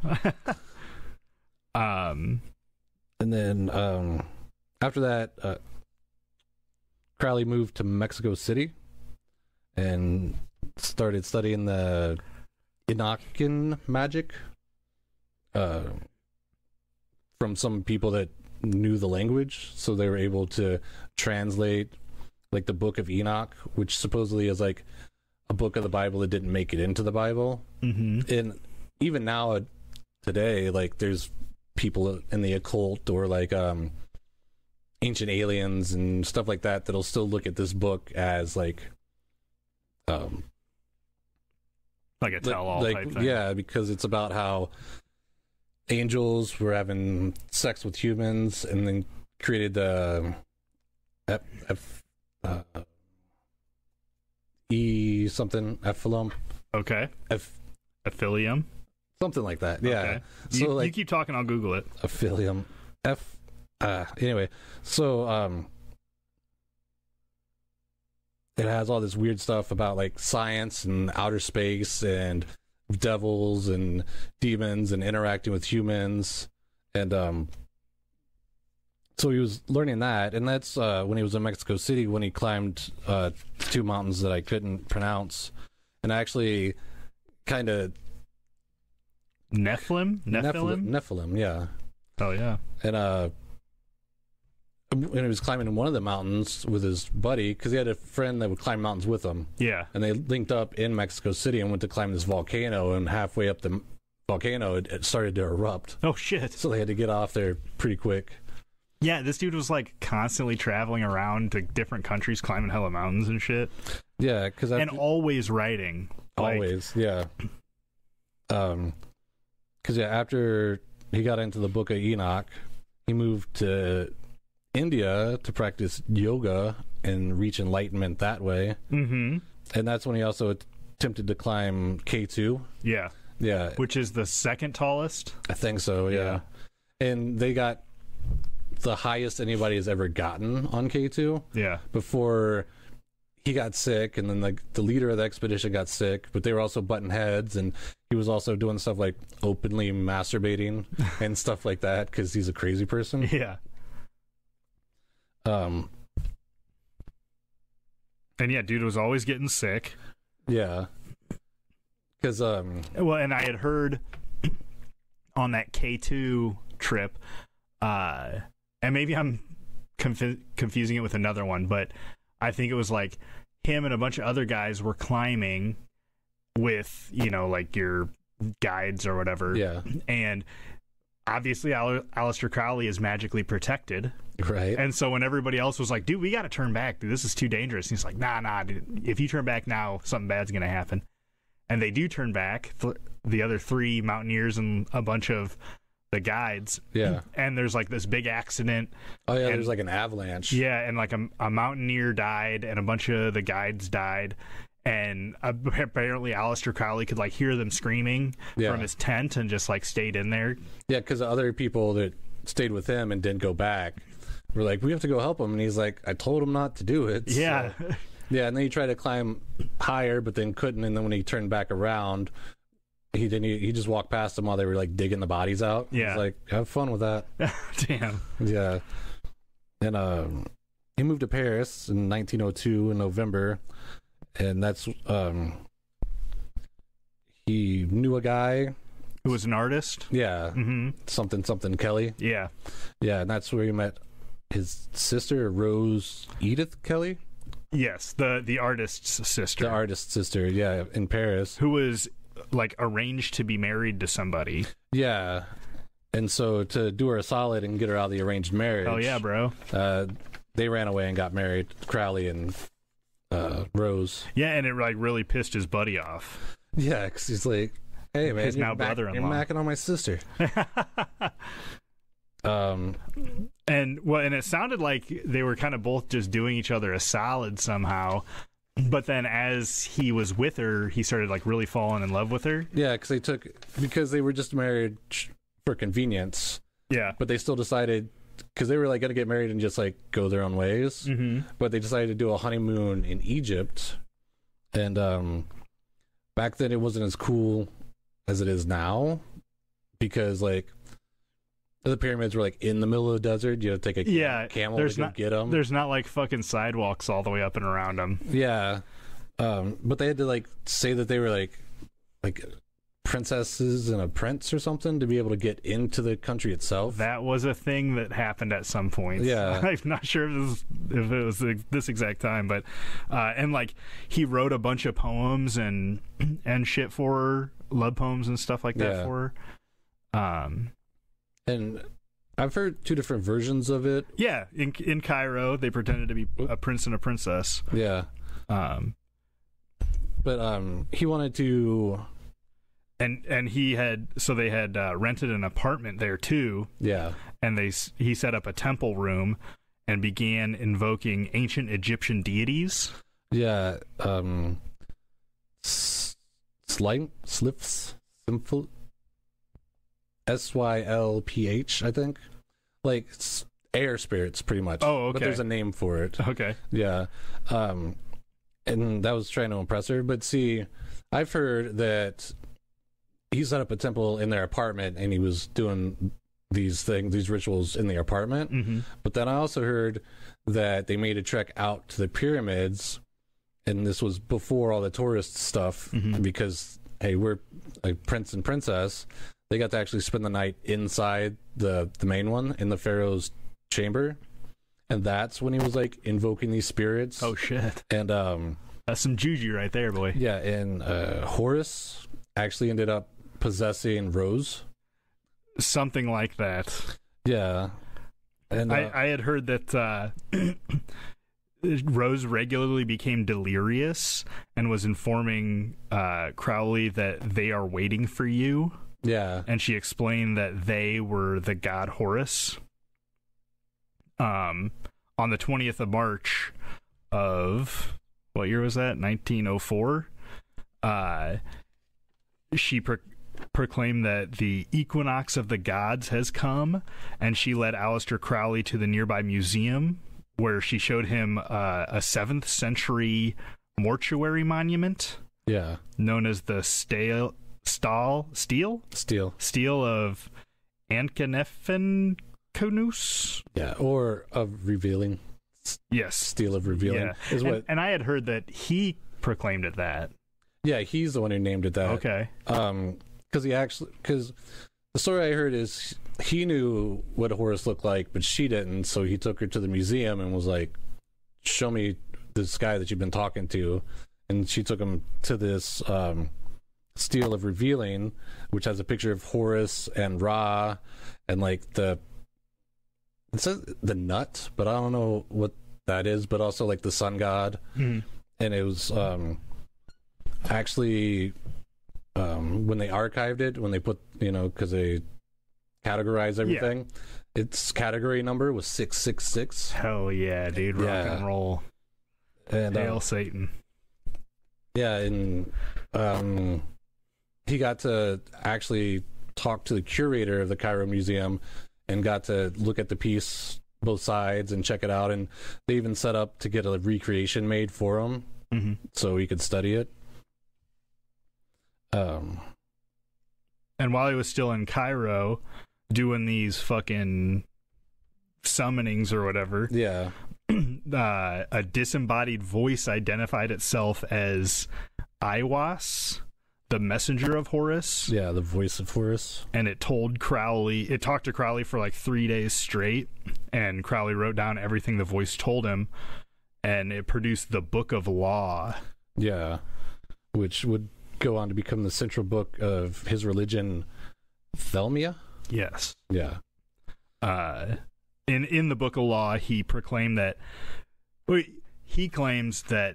Um, and then, um, after that, uh, Crowley moved to Mexico City and started studying the Enochian magic, uh, from some people that knew the language, so they were able to translate like the Book of Enoch, which supposedly is like a book of the Bible that didn't make it into the Bible. Mm-hmm. And even now uh, today, like there's people in the occult or like um ancient aliens and stuff like that that'll still look at this book as like um like a tell-all like, type thing. Yeah, because it's about how angels were having sex with humans and then created the uh, F, F, uh, E something Epsilon. Okay. F, Aphilium. Something like that. Yeah. Okay. So you, like you keep talking, I'll Google it. Aphilium. F. Uh, anyway, so um, it has all this weird stuff about like science and outer space and devils and demons and interacting with humans, and um so he was learning that, and that's uh when he was in Mexico City, when he climbed uh two mountains that I couldn't pronounce, and actually kind of Nephilim Nephilim Nephilim, Nephilim yeah oh yeah and uh when he was climbing one of the mountains with his buddy, because he had a friend that would climb mountains with him. Yeah. And they linked up in Mexico City and went to climb this volcano, and halfway up the volcano, it, it started to erupt. Oh, shit. So they had to get off there pretty quick. Yeah, this dude was, like, constantly traveling around to different countries, climbing hella mountains and shit. Yeah, because... And always writing. Always, like, yeah. Um, Because, yeah, after he got into the Book of Enoch, he moved to India to practice yoga and reach enlightenment that way. Mm-hmm. And that's when he also attempted to climb K two. Yeah. Yeah. Which is the second tallest? I think so, yeah. yeah. And they got the highest anybody has ever gotten on K two. Yeah. Before he got sick, and then like the leader of the expedition got sick, but they were also butting heads, and he was also doing stuff like openly masturbating and stuff like that because he's a crazy person. Yeah. Um, and yeah, dude was always getting sick. Yeah. Because, um, well, and I had heard on that K two trip, uh, and maybe I'm conf- confusing it with another one, but I think it was like him and a bunch of other guys were climbing with, you know, like your guides or whatever. Yeah. And obviously, Al- Aleister Crowley is magically protected. Right. And so when everybody else was like, dude, we got to turn back. Dude, this is too dangerous. And he's like, nah, nah, dude. If you turn back now, something bad's going to happen. And they do turn back, th- the other three mountaineers and a bunch of the guides. Yeah. And there's like this big accident. Oh, yeah, and, there's like an avalanche. Yeah, and like a, a mountaineer died and a bunch of the guides died. and apparently Aleister Crowley could like hear them screaming Yeah. from his tent and just like stayed in there. Yeah, because other people that stayed with him and didn't go back were like, we have to go help him. And he's like, I told him not to do it. Yeah. So, yeah, and then he tried to climb higher, but then couldn't. And then when he turned back around, he didn't. He just walked past them while they were like digging the bodies out. Yeah. He's like, have fun with that. Damn. Yeah. And um, he moved to Paris in nineteen oh two in November. And that's, um, he knew a guy Who was an artist. Yeah, Mm-hmm. something something Kelly. Yeah. Yeah, and that's where he met his sister, Rose Edith Kelly, Yes, the the artist's sister, the artist's sister. Yeah, in Paris. who was like arranged to be married to somebody. Yeah, and so to do her a solid and get her out of the arranged marriage. Oh yeah, bro. Uh, they ran away and got married. Crowley and uh, Rose. Yeah, and it like really pissed his buddy off. Yeah, because he's like, "Hey man, His you're now back- brother-in-law. You're macking on my sister." um. And well, and it sounded like they were kind of both just doing each other a solid somehow. But then as he was with her, he started like really falling in love with her. Yeah, because they took because they were just married for convenience, Yeah. but they still decided because they were like going to get married and just like go their own ways. Mm-hmm. But they decided to do a honeymoon in Egypt, and um, back then it wasn't as cool as it is now because like the pyramids were like in the middle of the desert. You had to take a Yeah, camel there's to go not- get them. There's not like fucking sidewalks all the way up and around them. Yeah, um, but they had to like say that they were like like princesses and a prince or something to be able to get into the country itself. That was a thing that happened at some point. Yeah. I'm not sure if, this, if it was the, this exact time, but uh, and like he wrote a bunch of poems and and shit for her, love poems and stuff like that Yeah. for her. Um, And I've heard two different versions of it. yeah, in in Cairo, they pretended to be a prince and a princess. Yeah, Um, but um, he wanted to. and and he had so they had uh, rented an apartment there too. Yeah, And they s- he set up a temple room and began invoking ancient Egyptian deities. yeah. Um, slime, slips, simple. S Y L P H, I think. Like s- air spirits, pretty much. Oh, okay. But there's a name for it. Okay. Yeah. Um, and that was trying to impress her. But see, I've heard that he set up a temple in their apartment and he was doing these things, these rituals in the apartment. Mm-hmm. But then I also heard that they made a trek out to the pyramids, and this was before all the tourist stuff Mhm. because, hey, we're like prince and princess. They got to actually spend the night inside the, the main one in the pharaoh's chamber. And that's when he was like invoking these spirits. Oh shit. And um, That's some juju right there, boy. yeah, and uh, Horus actually ended up possessing Rose. Something like that. Yeah. And uh, I, I had heard that uh, Rose regularly became delirious and was informing uh, Crowley that they are waiting for you. yeah. And she explained that they were the god Horus. Um, on the twentieth of March of, what year was that? nineteen oh four. Uh, she pro- proclaimed that the equinox of the gods has come, and she led Aleister Crowley to the nearby museum, where she showed him uh, a seventh century mortuary monument Yeah. known as the Stale, Stahl, Steel? Steel. Steel of Ankenefenkonus? Yeah. Or of revealing. Yes. Steel of revealing. Yeah. Is And, what, and I had heard that he proclaimed it that. yeah, he's the one who named it that. Okay. Um, because he actually, because the story I heard is he knew what Horus looked like, but she didn't. So he took her to the museum and was like, "Show me this guy that you've been talking to," and she took him to this um, steel of revealing, which has a picture of Horus and Ra, and like the it says the nut, but I don't know what that is. But also like the sun god, Mhm. and it was um, actually. Um, when they archived it, when they put, you know, because they categorize everything, its category number was six six six. Hell yeah, dude. Rock Yeah. and roll. And Hail uh, Satan. Yeah, and um, he got to actually talk to the curator of the Cairo Museum and got to look at the piece, both sides, and check it out. And they even set up to get a recreation made for him Mm-hmm. so he could study it. Um, And while he was still in Cairo doing these fucking summonings or whatever, yeah, uh, a disembodied voice identified itself as Aiwass, the messenger of Horus. yeah, the voice of Horus. And it told Crowley, it talked to Crowley for like three days straight, and Crowley wrote down everything the voice told him, and it produced the Book of Law. Yeah, which would go on to become the central book of his religion, Thelmia. Yes. Yeah. Uh, in in the Book of Law, he proclaimed that wait, he claims that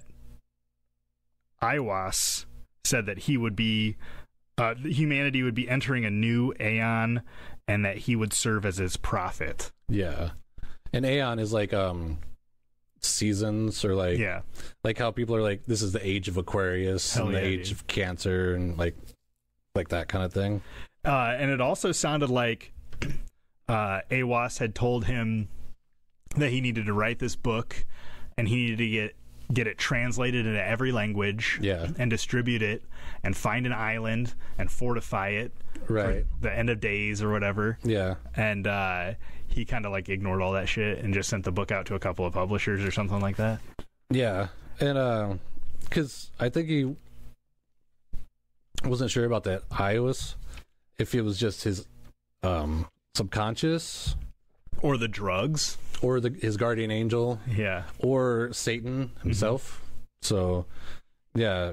Aiwass said that he would be uh, humanity would be entering a new aeon, and that he would serve as his prophet. Yeah, and Aeon is like um seasons, or like Yeah. like how people are like, this is the age of Aquarius Hell and yeah, the age dude. of Cancer, and like like that kind of thing. Uh, and it also sounded like uh, Aiwass had told him that he needed to write this book, and he needed to get get it translated into every language, Yeah. and distribute it, and find an island and fortify it Right. for the end of days or whatever. Yeah. And uh, he kind of like ignored all that shit and just sent the book out to a couple of publishers or something like that. Yeah. And uh because I think he wasn't sure about that Ios, if it was just his um subconscious, Or the drugs. or the his guardian angel, Yeah. or Satan himself. So, yeah.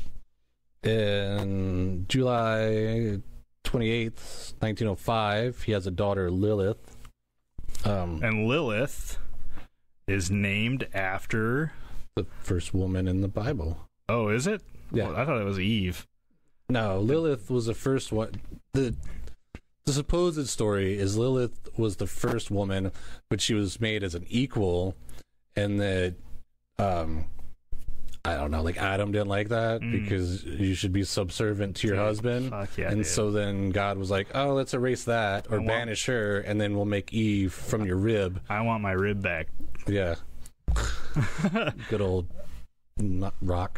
In July twenty-eighth, nineteen oh five, he has a daughter, Lilith. Um, And Lilith is named after... the first woman in the Bible. Oh, is it? Yeah. Well, I thought it was Eve. No, Lilith was the first one. The the supposed story is Lilith was the first woman, but she was made as an equal, and that um I don't know, like Adam didn't like that Mm. because you should be subservient to your Dude, husband. Fuck yeah, and dude. so then God was like, "Oh, let's erase that or I want- banish her, and then we'll make Eve from your rib." I want my rib back. Yeah, good old nut rock.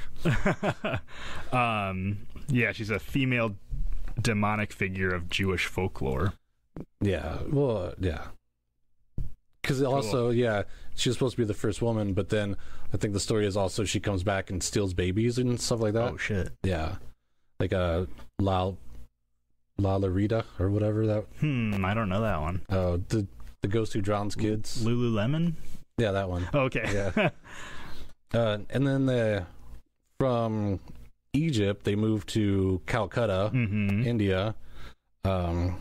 um, yeah, she's a female demonic figure of Jewish folklore. Yeah, well, uh, yeah. Because also, yeah, she was supposed to be the first woman, but then I think the story is also she comes back and steals babies and stuff like that. Oh shit. Yeah, like uh, La La Larita or whatever that. Hmm, I don't know that one. Oh, the the ghost who drowns kids. Lululemon? Yeah, that one. Okay. Yeah. uh, and then the from Egypt they moved to Calcutta, Mm-hmm. India. Um,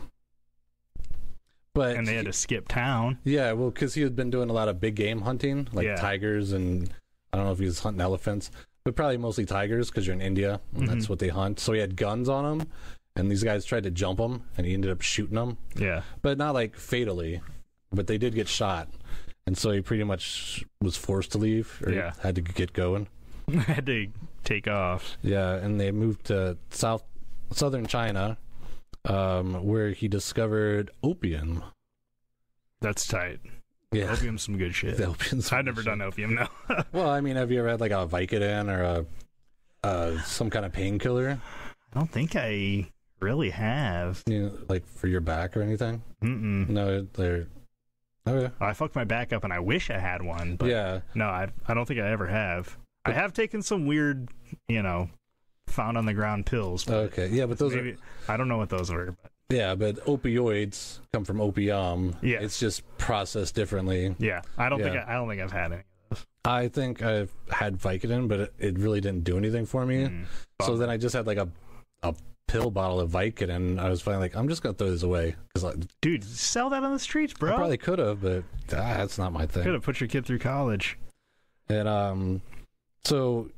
but And they had to skip town. yeah, well, because he had been doing a lot of big game hunting, like Yeah. tigers, and I don't know if he was hunting elephants, but probably mostly tigers because you're in India and that's Mhm. what they hunt. So he had guns on him, and these guys tried to jump him, and he ended up shooting them, Yeah. but not like fatally, but they did get shot, and so he pretty much was forced to leave, or Yeah. had to get going. Had to take off. Yeah, and they moved to south southern China, um, where he discovered opium. That's tight. Yeah, Opium's some good shit. the opium's I've never done opium, no. Well, I mean, have you ever had like a Vicodin or a uh, some kind of painkiller, I don't think I really have. you know, like for your back or anything? Mm-mm. No, they're okay. I fucked my back up and I wish I had one, but Yeah, no, I I don't think I ever have. I have taken some weird, you know, found on the ground pills. but okay, yeah, but those maybe, are I don't know what those were, but yeah, but opioids come from opium. Yeah. it's just processed differently. yeah, I don't think Yeah. I, I don't think I've had any. I think I've had Vicodin, but it, it really didn't do anything for me. Mm. So then I just had like a a pill bottle of Vicodin. I was finally like, I'm just gonna throw this away because I, Dude, sell that on the streets, I bro. probably could have, but ah, that's not my Could thing. have put your kid through college. And um, so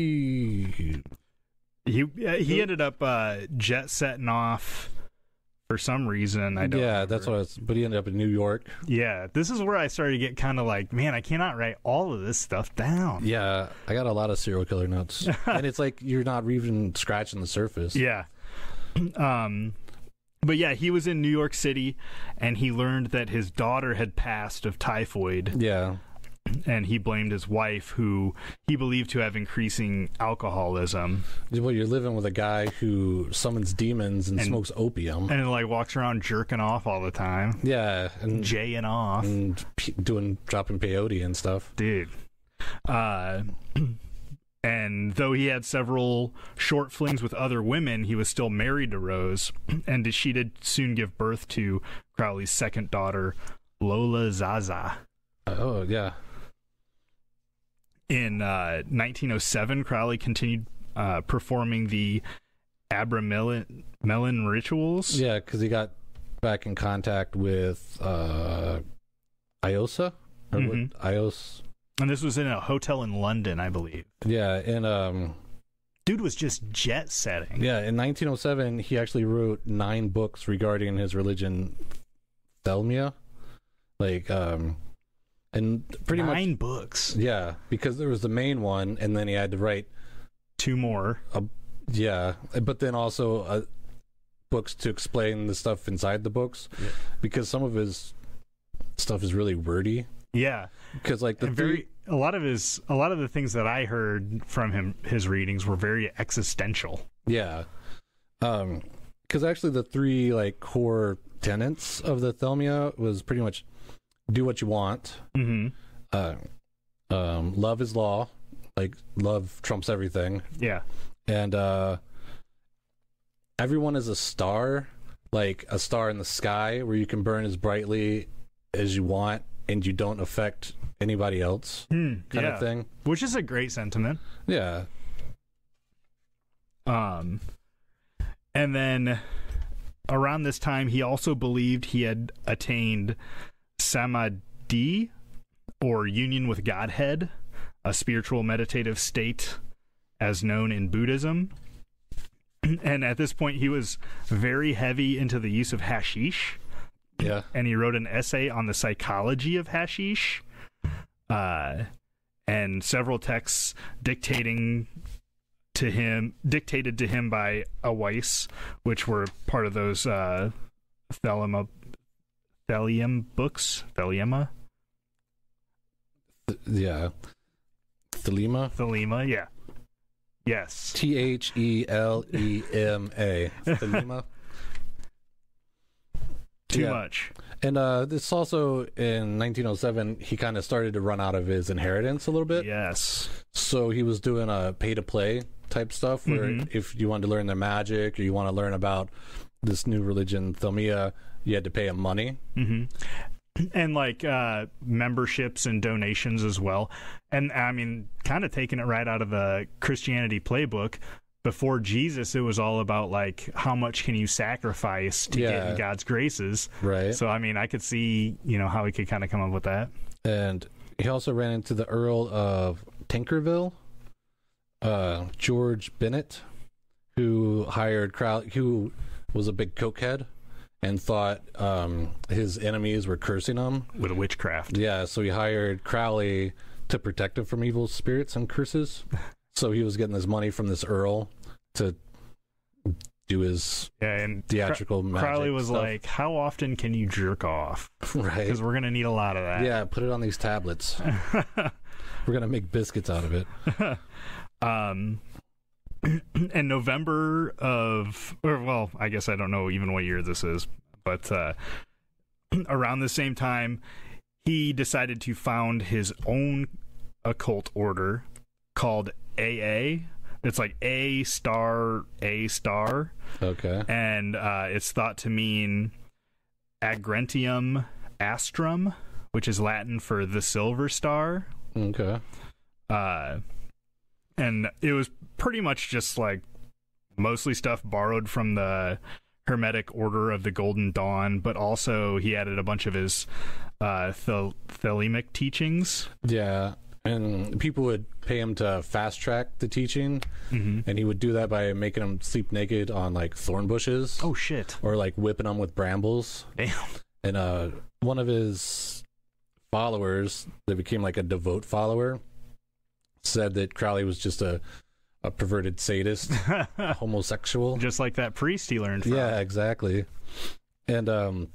he He uh, he ended up uh, jet setting off for some reason. I don't Yeah, remember. that's what I was, but he ended up in New York. Yeah, this is where I started to get kind of like, man, I cannot write all of this stuff down. Yeah, I got a lot of serial killer notes. And it's like you're not even scratching the surface. Yeah. Um, but yeah, he was in New York City, and he learned that his daughter had passed of typhoid. Yeah. And he blamed his wife, who he believed to have increasing alcoholism. Well, you're living with a guy who summons demons and, And- smokes opium. And like walks around jerking off all the time. Yeah, and, Jaying off. and p- doing dropping peyote and stuff. Dude. Uh, and though he had several short flings with other women, he was still married to Rose. And she did soon give birth to Crowley's second daughter, Lola Zaza. Oh yeah. In uh, nineteen oh seven, Crowley continued uh, performing the Abramelin Melon rituals. Yeah, because he got back in contact with uh, Iosa. Or Mhm. what, Ios. And this was in a hotel in London, I believe. Yeah, and um, Dude was just jet setting. yeah, in nineteen oh seven, he actually wrote nine books regarding his religion, Thelmia. Like, um, and pretty Nine much. books. Yeah, because there was the main one, and then he had to write, Two more. yeah, but then also uh, books to explain the stuff inside the books, Yeah. because some of his stuff is really wordy. Yeah. Because like the And three, very a lot of his a lot of the things that I heard from him his readings were very existential. yeah, um, because actually the three like core tenets of the Thelmia was pretty much do what you want, Mm-hmm. uh, um, love is law, like love trumps everything, Yeah. and uh, everyone is a star, like a star in the sky where you can burn as brightly as you want and you don't affect anybody else, Hmm, kind yeah. of thing. Which is a great sentiment. Yeah. Um, and then around this time, he also believed he had attained samadhi, or union with Godhead, a spiritual meditative state as known in Buddhism. And at this point, he was very heavy into the use of hashish, Yeah. and he wrote an essay on the psychology of hashish, uh, and several texts dictating to him, dictated to him by Awais, which were part of those uh, Thelema, Thelium books, Thelema, Th- yeah. Thelema. Thelema, yeah, yes, T H E L E M A. Thelema. too Yeah. much. And uh, this also in nineteen oh seven, he kind of started to run out of his inheritance a little bit. Yes, So he was doing a pay to play type stuff where Mhm. if you wanted to learn their magic or you want to learn about this new religion, Thelmia, you had to pay him money. hmm and like uh, memberships and donations as well. And I mean, kind of taking it right out of the Christianity playbook. Before Jesus, it was all about like how much can you sacrifice to get Yeah. in God's graces. Right. So I mean, I could see, you know, how he could kind of come up with that. And he also ran into the Earl of Tinkerville, uh, George Bennett, who hired Crowley, who was a big cokehead and thought um, his enemies were cursing him. With witchcraft. Yeah, so he hired Crowley to protect him from evil spirits and curses. So he was getting this money from this Earl to do his Yeah, and theatrical magic Crowley was stuff. like, how often can you jerk off? Right. Because we're going to need a lot of that. Yeah, put it on these tablets. We're gonna make biscuits out of it. Um, in November of, or well, I guess I don't know even what year this is, but uh, around the same time, he decided to found his own occult order called A A. It's like A star A star, Okay. and uh, it's thought to mean Agrentium Astrum, which is Latin for the silver star. Okay. Uh, and it was pretty much just like mostly stuff borrowed from the Hermetic Order of the Golden Dawn, but also he added a bunch of his uh, thel- thelemic teachings. Yeah. and people would pay him to fast track the teaching, mm-hmm. and he would do that by making them sleep naked on like thorn bushes. Oh shit! Or like whipping them with brambles. Damn. And uh, one of his followers that became like a devout follower said that Crowley was just a, a perverted sadist, homosexual, just like that priest he learned from. Yeah, exactly. And um.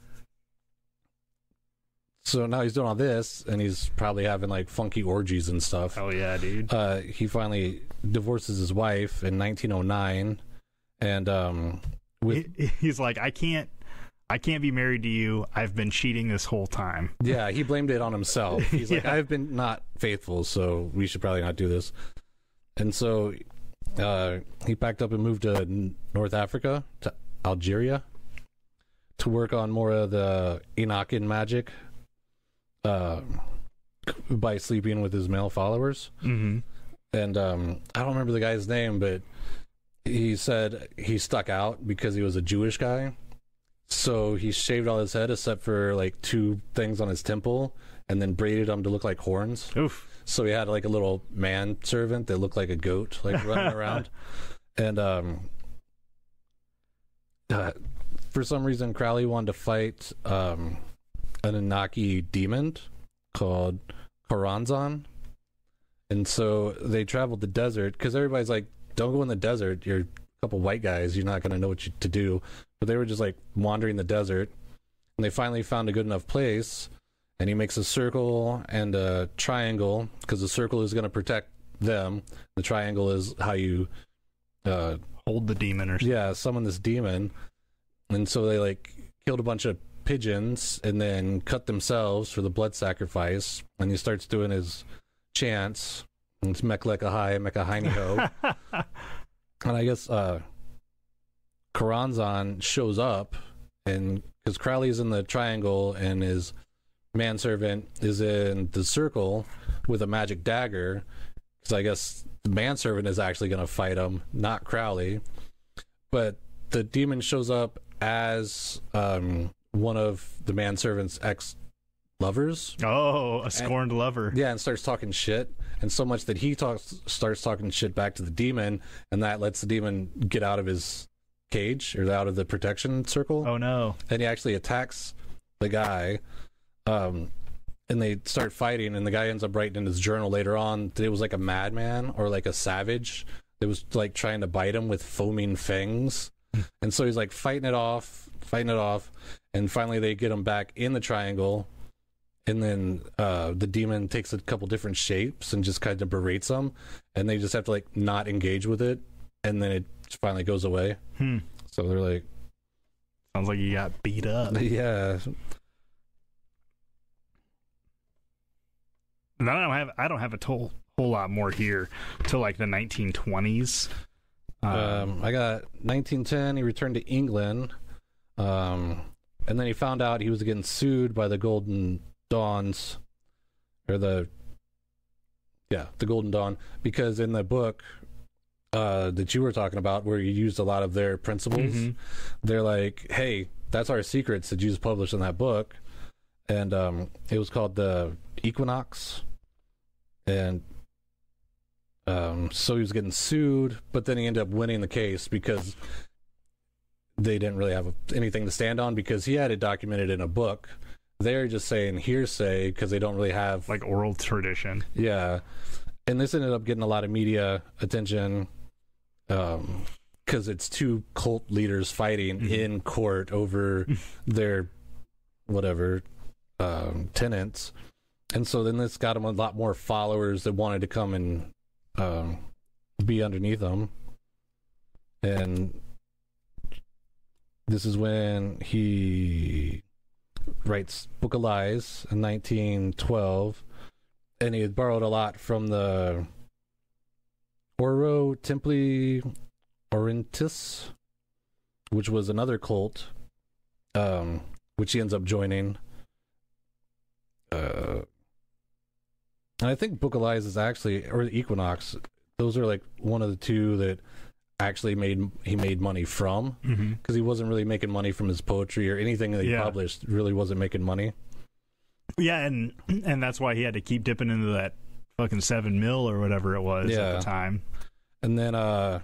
So now he's doing all this, and he's probably having like funky orgies and stuff. Oh yeah, dude. Uh, he finally divorces his wife in nineteen oh nine, and um, with he, he's like, I can't, I can't be married to you. I've been cheating this whole time. Yeah, he blamed it on himself. He's like, yeah. I've been not faithful, so we should probably not do this. And so uh, he packed up and moved to North Africa, to Algeria, to work on more of the Enochian magic. Uh, by sleeping with his male followers. Mm-hmm. And um, I don't remember the guy's name, but he said he stuck out because he was a Jewish guy. So he shaved all his head except for like two things on his temple, and then braided them to look like horns. Oof. So he had like a little man servant that looked like a goat, like running around. And um, uh, for some reason, Crowley wanted to fight um, an Anunnaki demon called Coranzon. And so they traveled the desert, because everybody's like, don't go in the desert. You're a couple white guys. You're not going to know what you, to do. But they were just like wandering the desert. And they finally found a good enough place. And he makes a circle and a triangle, because the circle is going to protect them. The triangle is how you uh, hold the demon or something. Yeah, summon this demon. And so they like killed a bunch of pigeons and then cut themselves for the blood sacrifice. And he starts doing his chants. And it's Meklekahai, Mekahini ho. And I guess uh, Coranzon shows up, and because Crowley's in the triangle and his manservant is in the circle with a magic dagger, because I guess the manservant is actually going to fight him, not Crowley. But the demon shows up as um, one of the manservant's ex-lovers. Oh, a scorned and, lover. Yeah, and starts talking shit. And so much that he talks, starts talking shit back to the demon, and that lets the demon get out of his cage, or out of the protection circle. Oh, no. And he actually attacks the guy. Um, and they start fighting, and the guy ends up writing in his journal later on that it was like a madman or like a savage that was like trying to bite him with foaming fangs. And so he's like fighting it off, fighting it off, and finally they get him back in the triangle, and then uh, the demon takes a couple different shapes and just kind of berates them, and they just have to like not engage with it, and then it finally goes away. Hmm. So they're like, sounds like you got beat up. Yeah. And I don't have I don't have a whole whole lot more here till like the nineteen twenties. Um, um, I got nineteen ten. He returned to England, um, and then he found out he was getting sued by the Golden Dawns, or the yeah the Golden Dawn, because in the book uh, that you were talking about, where you used a lot of their principles, mm-hmm. they're like, hey, that's our secrets that you just published in that book, and um, it was called the Equinox. And um, so he was getting sued, but then he ended up winning the case because they didn't really have a, anything to stand on, because he had it documented in a book. They're just saying hearsay because they don't really have... like oral tradition. Yeah. And this ended up getting a lot of media attention um, because it's two cult leaders fighting mm-hmm. in court over their whatever um, tenets. And so then this got him a lot more followers that wanted to come and um, be underneath him. And this is when he writes Book of Lies in nineteen twelve. And he had borrowed a lot from the Oro Templi Orientis, which was another cult, um, which he ends up joining. Uh, and I think Book of Lies is actually, or the Equinox, those are like one of the two that actually made he made money from, because mm-hmm. he wasn't really making money from his poetry or anything that he yeah. published. Really wasn't making money. Yeah, and and that's why he had to keep dipping into that fucking seven mil or whatever it was Yeah. at the time. And then, uh,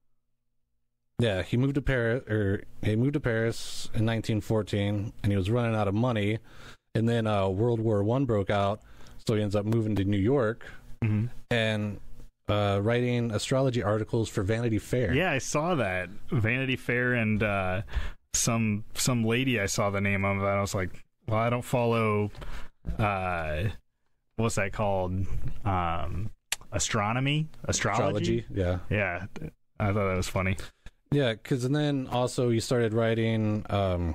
yeah, he moved to Paris, or he moved to Paris in nineteen fourteen, and he was running out of money. And then uh, World War One broke out, so he ends up moving to New York Mm-hmm. and uh, writing astrology articles for Vanity Fair. Yeah, I saw that Vanity Fair, and uh, some some lady I saw the name of. And I was like, well, I don't follow. Uh, what's that called? Um, astronomy, astrology. Astrology, yeah. Yeah, I thought that was funny. Yeah, because and then also he started writing um,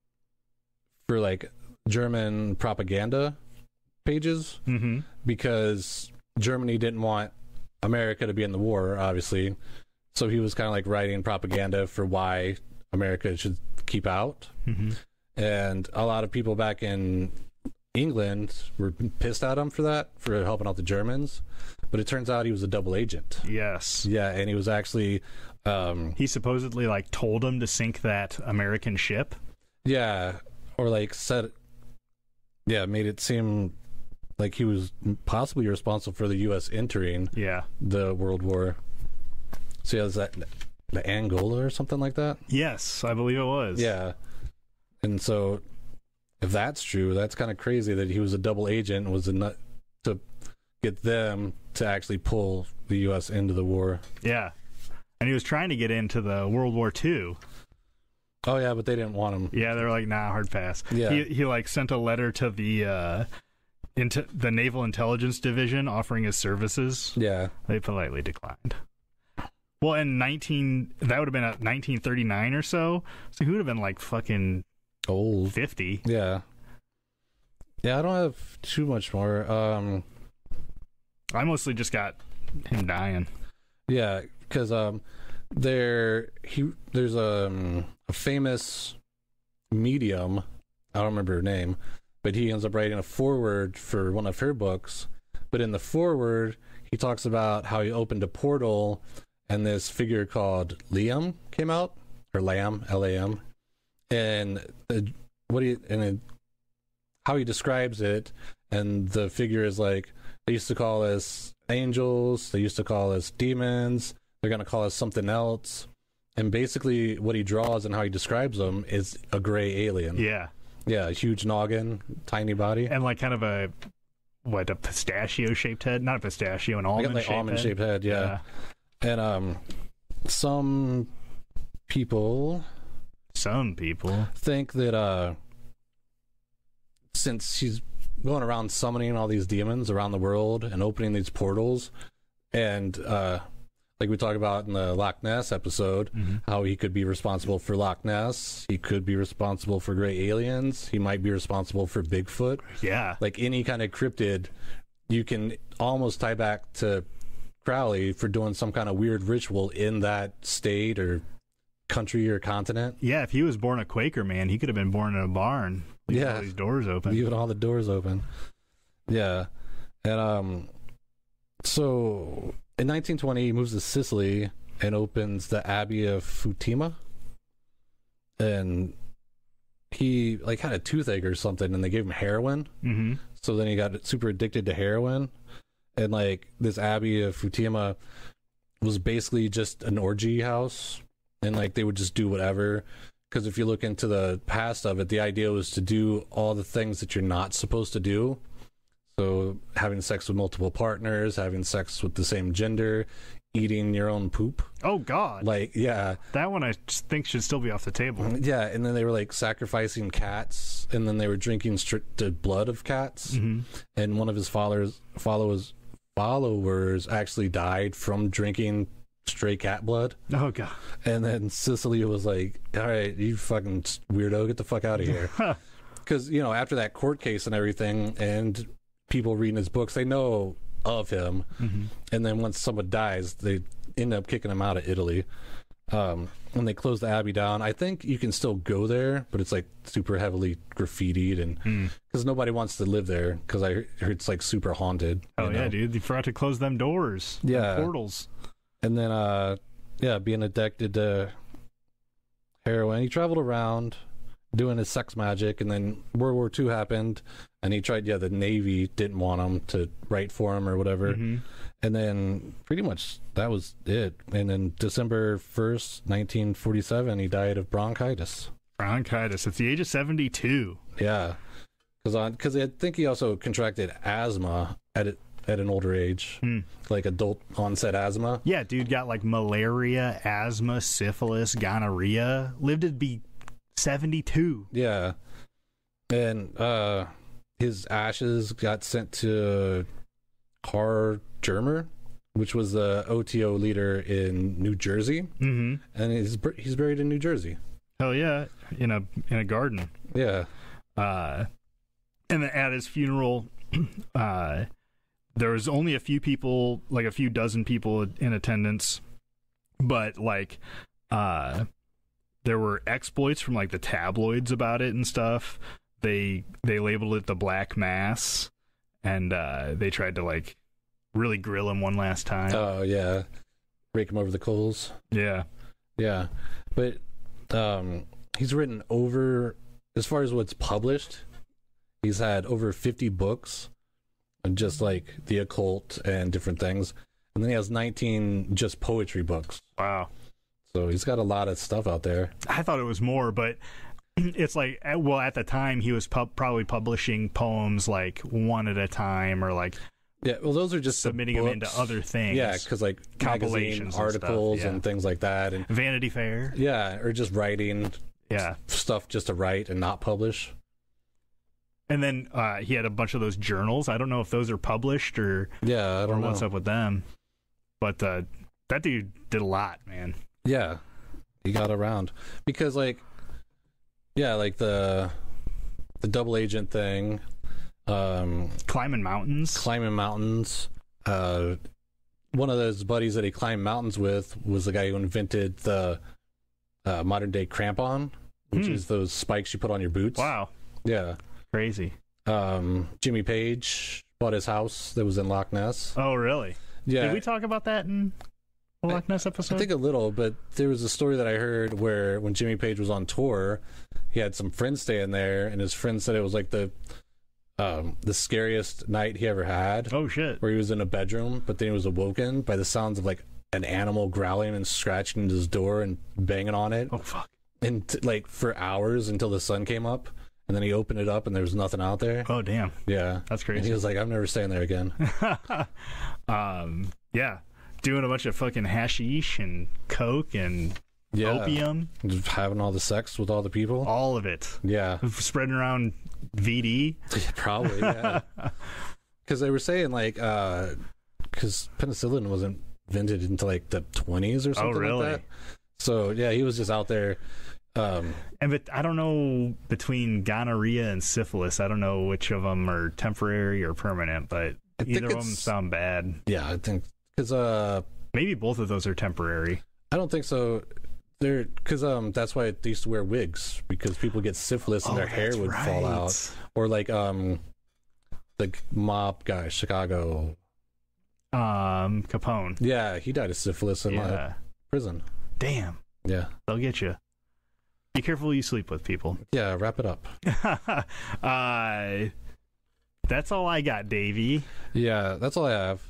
for like German propaganda pages Mm-hmm. because Germany didn't want America to be in the war, obviously. So he was kind of like writing propaganda for why America should keep out. Mm-hmm. And a lot of people back in England were pissed at him for that, for helping out the Germans. But it turns out he was a double agent. Yes. Yeah, and he was actually... Um, He supposedly like told him to sink that American ship. yeah, or like said... Yeah, made it seem like he was possibly responsible for the U S entering Yeah. the World War. So yeah, is that the Angola or something like that? Yes, I believe it was. Yeah. And so if that's true, that's kind of crazy that he was a double agent and was a nut to get them to actually pull the U S into the war. Yeah. And he was trying to get into the World War Two. Oh yeah, but they didn't want him. Yeah, they're like, nah, hard pass. Yeah. He he like sent a letter to the uh into the Naval Intelligence Division offering his services. Yeah. They politely declined. Well, in nineteen that would have been at nineteen thirty-nine or so. So he would have been like fucking Old. fifty. Yeah. Yeah, I don't have too much more. Um I mostly just got him dying. Yeah, because um, there he there's a, a famous medium. I don't remember her name, but he ends up writing a foreword for one of her books. But in the foreword, he talks about how he opened a portal, and this figure called Liam came out, or Lamb, L A M, and the, what he and it, how he describes it, and the figure is like, they used to call us angels, they used to call us demons, they're going to call us something else. And basically what he draws and how he describes them is a gray alien. Yeah. Yeah, a huge noggin, tiny body. And like kind of a what, a pistachio shaped head? Not a pistachio, an almond like shaped almond head. shaped head, yeah. yeah. And um some people Some people. think that uh since he's going around summoning all these demons around the world and opening these portals, and uh like we talked about in the Loch Ness episode, Mm-hmm. how he could be responsible for Loch Ness, he could be responsible for gray aliens, he might be responsible for Bigfoot. Yeah. Like any kind of cryptid, you can almost tie back to Crowley for doing some kind of weird ritual in that state or country or continent. Yeah, if he was born a Quaker, man, he could have been born in a barn. Leaving Yeah. all these doors open. Leaving all the doors open. Yeah. And um so in nineteen twenty he moves to Sicily and opens the Abbey of Futima. And he like had a toothache or something, and they gave him heroin. Mm-hmm. So then he got super addicted to heroin. And like this Abbey of Futima was basically just an orgy house, and like they would just do whatever. Because if you look into the past of it, the idea was to do all the things that you're not supposed to do. So having sex with multiple partners, having sex with the same gender, eating your own poop. Oh, God. Like, yeah. That one I just think should still be off the table. Yeah, and then they were like sacrificing cats, and then they were drinking strict the blood of cats. Mm-hmm. And one of his followers, followers, followers actually died from drinking stray cat blood. Oh, God. And then Sicily was like, all right, you fucking weirdo, get the fuck out of here. Because, you know, after that court case and everything, and people reading his books, they know of him. Mm-hmm. And then once someone dies, they end up kicking him out of Italy. Um, and they closed the abbey down. I think you can still go there, but it's like super heavily graffitied, and because mm. nobody wants to live there, because I heard it's like super haunted. Oh, you know? yeah, dude. You forgot to close them doors. Yeah. Them portals. And then, uh, yeah, being addicted to heroin. He traveled around, doing his sex magic, and then World War Two happened, and he tried. Yeah, the Navy didn't want him to write for him or whatever, Mm-hmm. and then pretty much that was it. And then December first, nineteen forty-seven, he died of bronchitis. Bronchitis at the age of seventy-two. Yeah, because on because I think he also contracted asthma at it. At an older age, Hmm. like adult onset asthma. Yeah, dude got like malaria, asthma, syphilis, gonorrhea. Lived to be seventy-two. Yeah, and uh, his ashes got sent to Har Germer, which was the O T O leader in New Jersey, Mm-hmm. and he's bur- he's buried in New Jersey. Hell yeah, in a in a garden. Yeah, Uh, and then at his funeral, uh, there was only a few people, like a few dozen people in attendance, but like, uh, there were exploits from like the tabloids about it and stuff. They they labeled it the Black Mass, and uh, they tried to like really grill him one last time. oh yeah, rake him over the coals. Yeah, Yeah, but um, he's written over, as far as what's published, he's had over fifty books. And just like the occult and different things. And then he has nineteen just poetry books. wow. So he's got a lot of stuff out there. I thought it was more, but it's like, well, at the time he was pub- probably publishing poems like one at a time, or like Yeah, well, those are just the submitting them into books. other things. Yeah, because like magazine Compilations and stuff, articles yeah. and things like that. And Vanity Fair. yeah, or just writing Yeah. stuff just to write and not publish. And then uh, he had a bunch of those journals. I don't know if those are published or, Yeah, I or don't know. what's up with them. But uh, that dude did a lot, man. Yeah, he got around because like, yeah, like the the double agent thing, um, Climbing mountains. climbing mountains. Uh, one of those buddies that he climbed mountains with was the guy who invented the uh, modern day crampon, which Hmm. is those spikes you put on your boots. Wow. Yeah. Crazy. Um, Jimmy Page bought his house that was in Loch Ness. Oh, really? Yeah. Did we talk about that in the Loch Ness episode? I think a little, but there was a story that I heard where when Jimmy Page was on tour, he had some friends staying there, and his friend said it was like the um, the scariest night he ever had. Oh, shit. Where he was in a bedroom, but then he was awoken by the sounds of like an animal growling and scratching at his door and banging on it, Oh, fuck. and t- like for hours until the sun came up, and then he opened it up and there was nothing out there. Oh, damn. Yeah, That's and he crazy. was like, "I'm never staying there again." um, yeah. Doing a bunch of fucking hashish and coke and Yeah, opium. just having all the sex with all the people. All of it. Yeah, Spreading around V D. probably. Yeah, because they were saying like, because penicillin wasn't invented until like the twenties or something really? like that. So yeah, he was just out there. Um, And but I don't know between gonorrhea and syphilis. I don't know which of them are temporary or permanent, but I think either of them it's- sound bad. yeah, I think because uh, Maybe both of those are temporary. I don't think so. They're because um, that's why they used to wear wigs because people get syphilis and Oh, their hair that's would fall right. out, or like um, the mob guy, Chicago. Um, Capone. Yeah, he died of syphilis in uh, Yeah. prison. Damn. Yeah, They'll get you. Be careful who you sleep with, people. yeah. Wrap it up. uh, that's all I got, Davey. Yeah, that's all I have.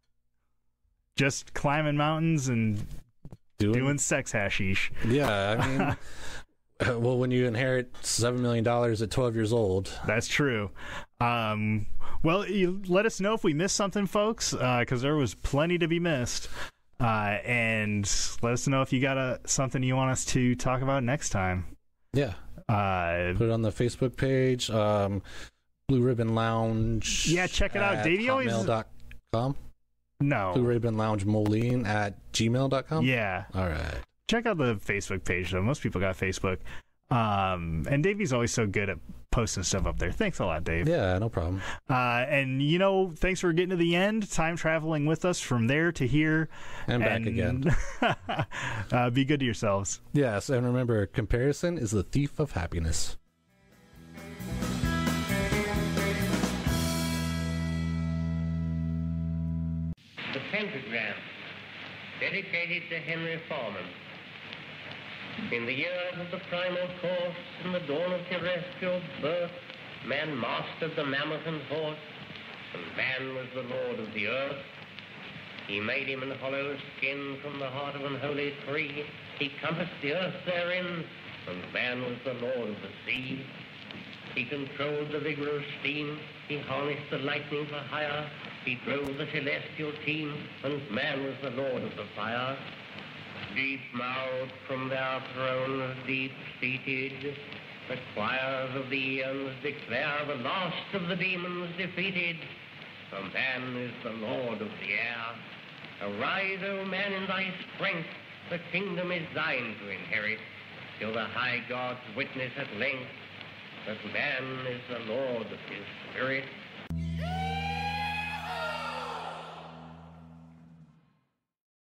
Just climbing mountains and Doing, doing sex hashish. yeah. I mean, uh, well, when you inherit seven million dollars at twelve years old, That's true. Um, well, you let us know if we missed something, folks, because there was plenty to be missed. Uh, and let us know if you got a, something you want us to talk about next time. yeah, Uh, put it on the Facebook page. Um, Blue Ribbon Lounge. Yeah, check it out. at Davey always- hotmail dot com. no. Blue Ribbon Lounge Moline at gmail dot com. Yeah. All right. Check out the Facebook page, though. Most people got Facebook. Um, and Davey's always so good at posting stuff up there. Thanks a lot, Dave. Yeah, no problem. Uh, and, you know, thanks for getting to the end, time traveling with us from there to here. And back again. uh, be good to yourselves. Yes, and remember, comparison is the thief of happiness. The pentagram, dedicated to Henry Foreman. In the years of the primal course, in the dawn of terrestrial birth, man mastered the mammoth and horse, and man was the lord of the earth. He made him an hollow skin from the heart of an holy tree. He compassed the earth therein, and man was the lord of the sea. He controlled the vigor of steam. He harnessed the lightning for hire. He drove the celestial team, and man was the lord of the fire. Deep-mouthed from their thrones, deep-seated, the choirs of the eons declare the last of the demons defeated. For man is the lord of the air. Arise, O man, in thy strength. The kingdom is thine to inherit, till the high gods witness at length that man is the lord of his spirit.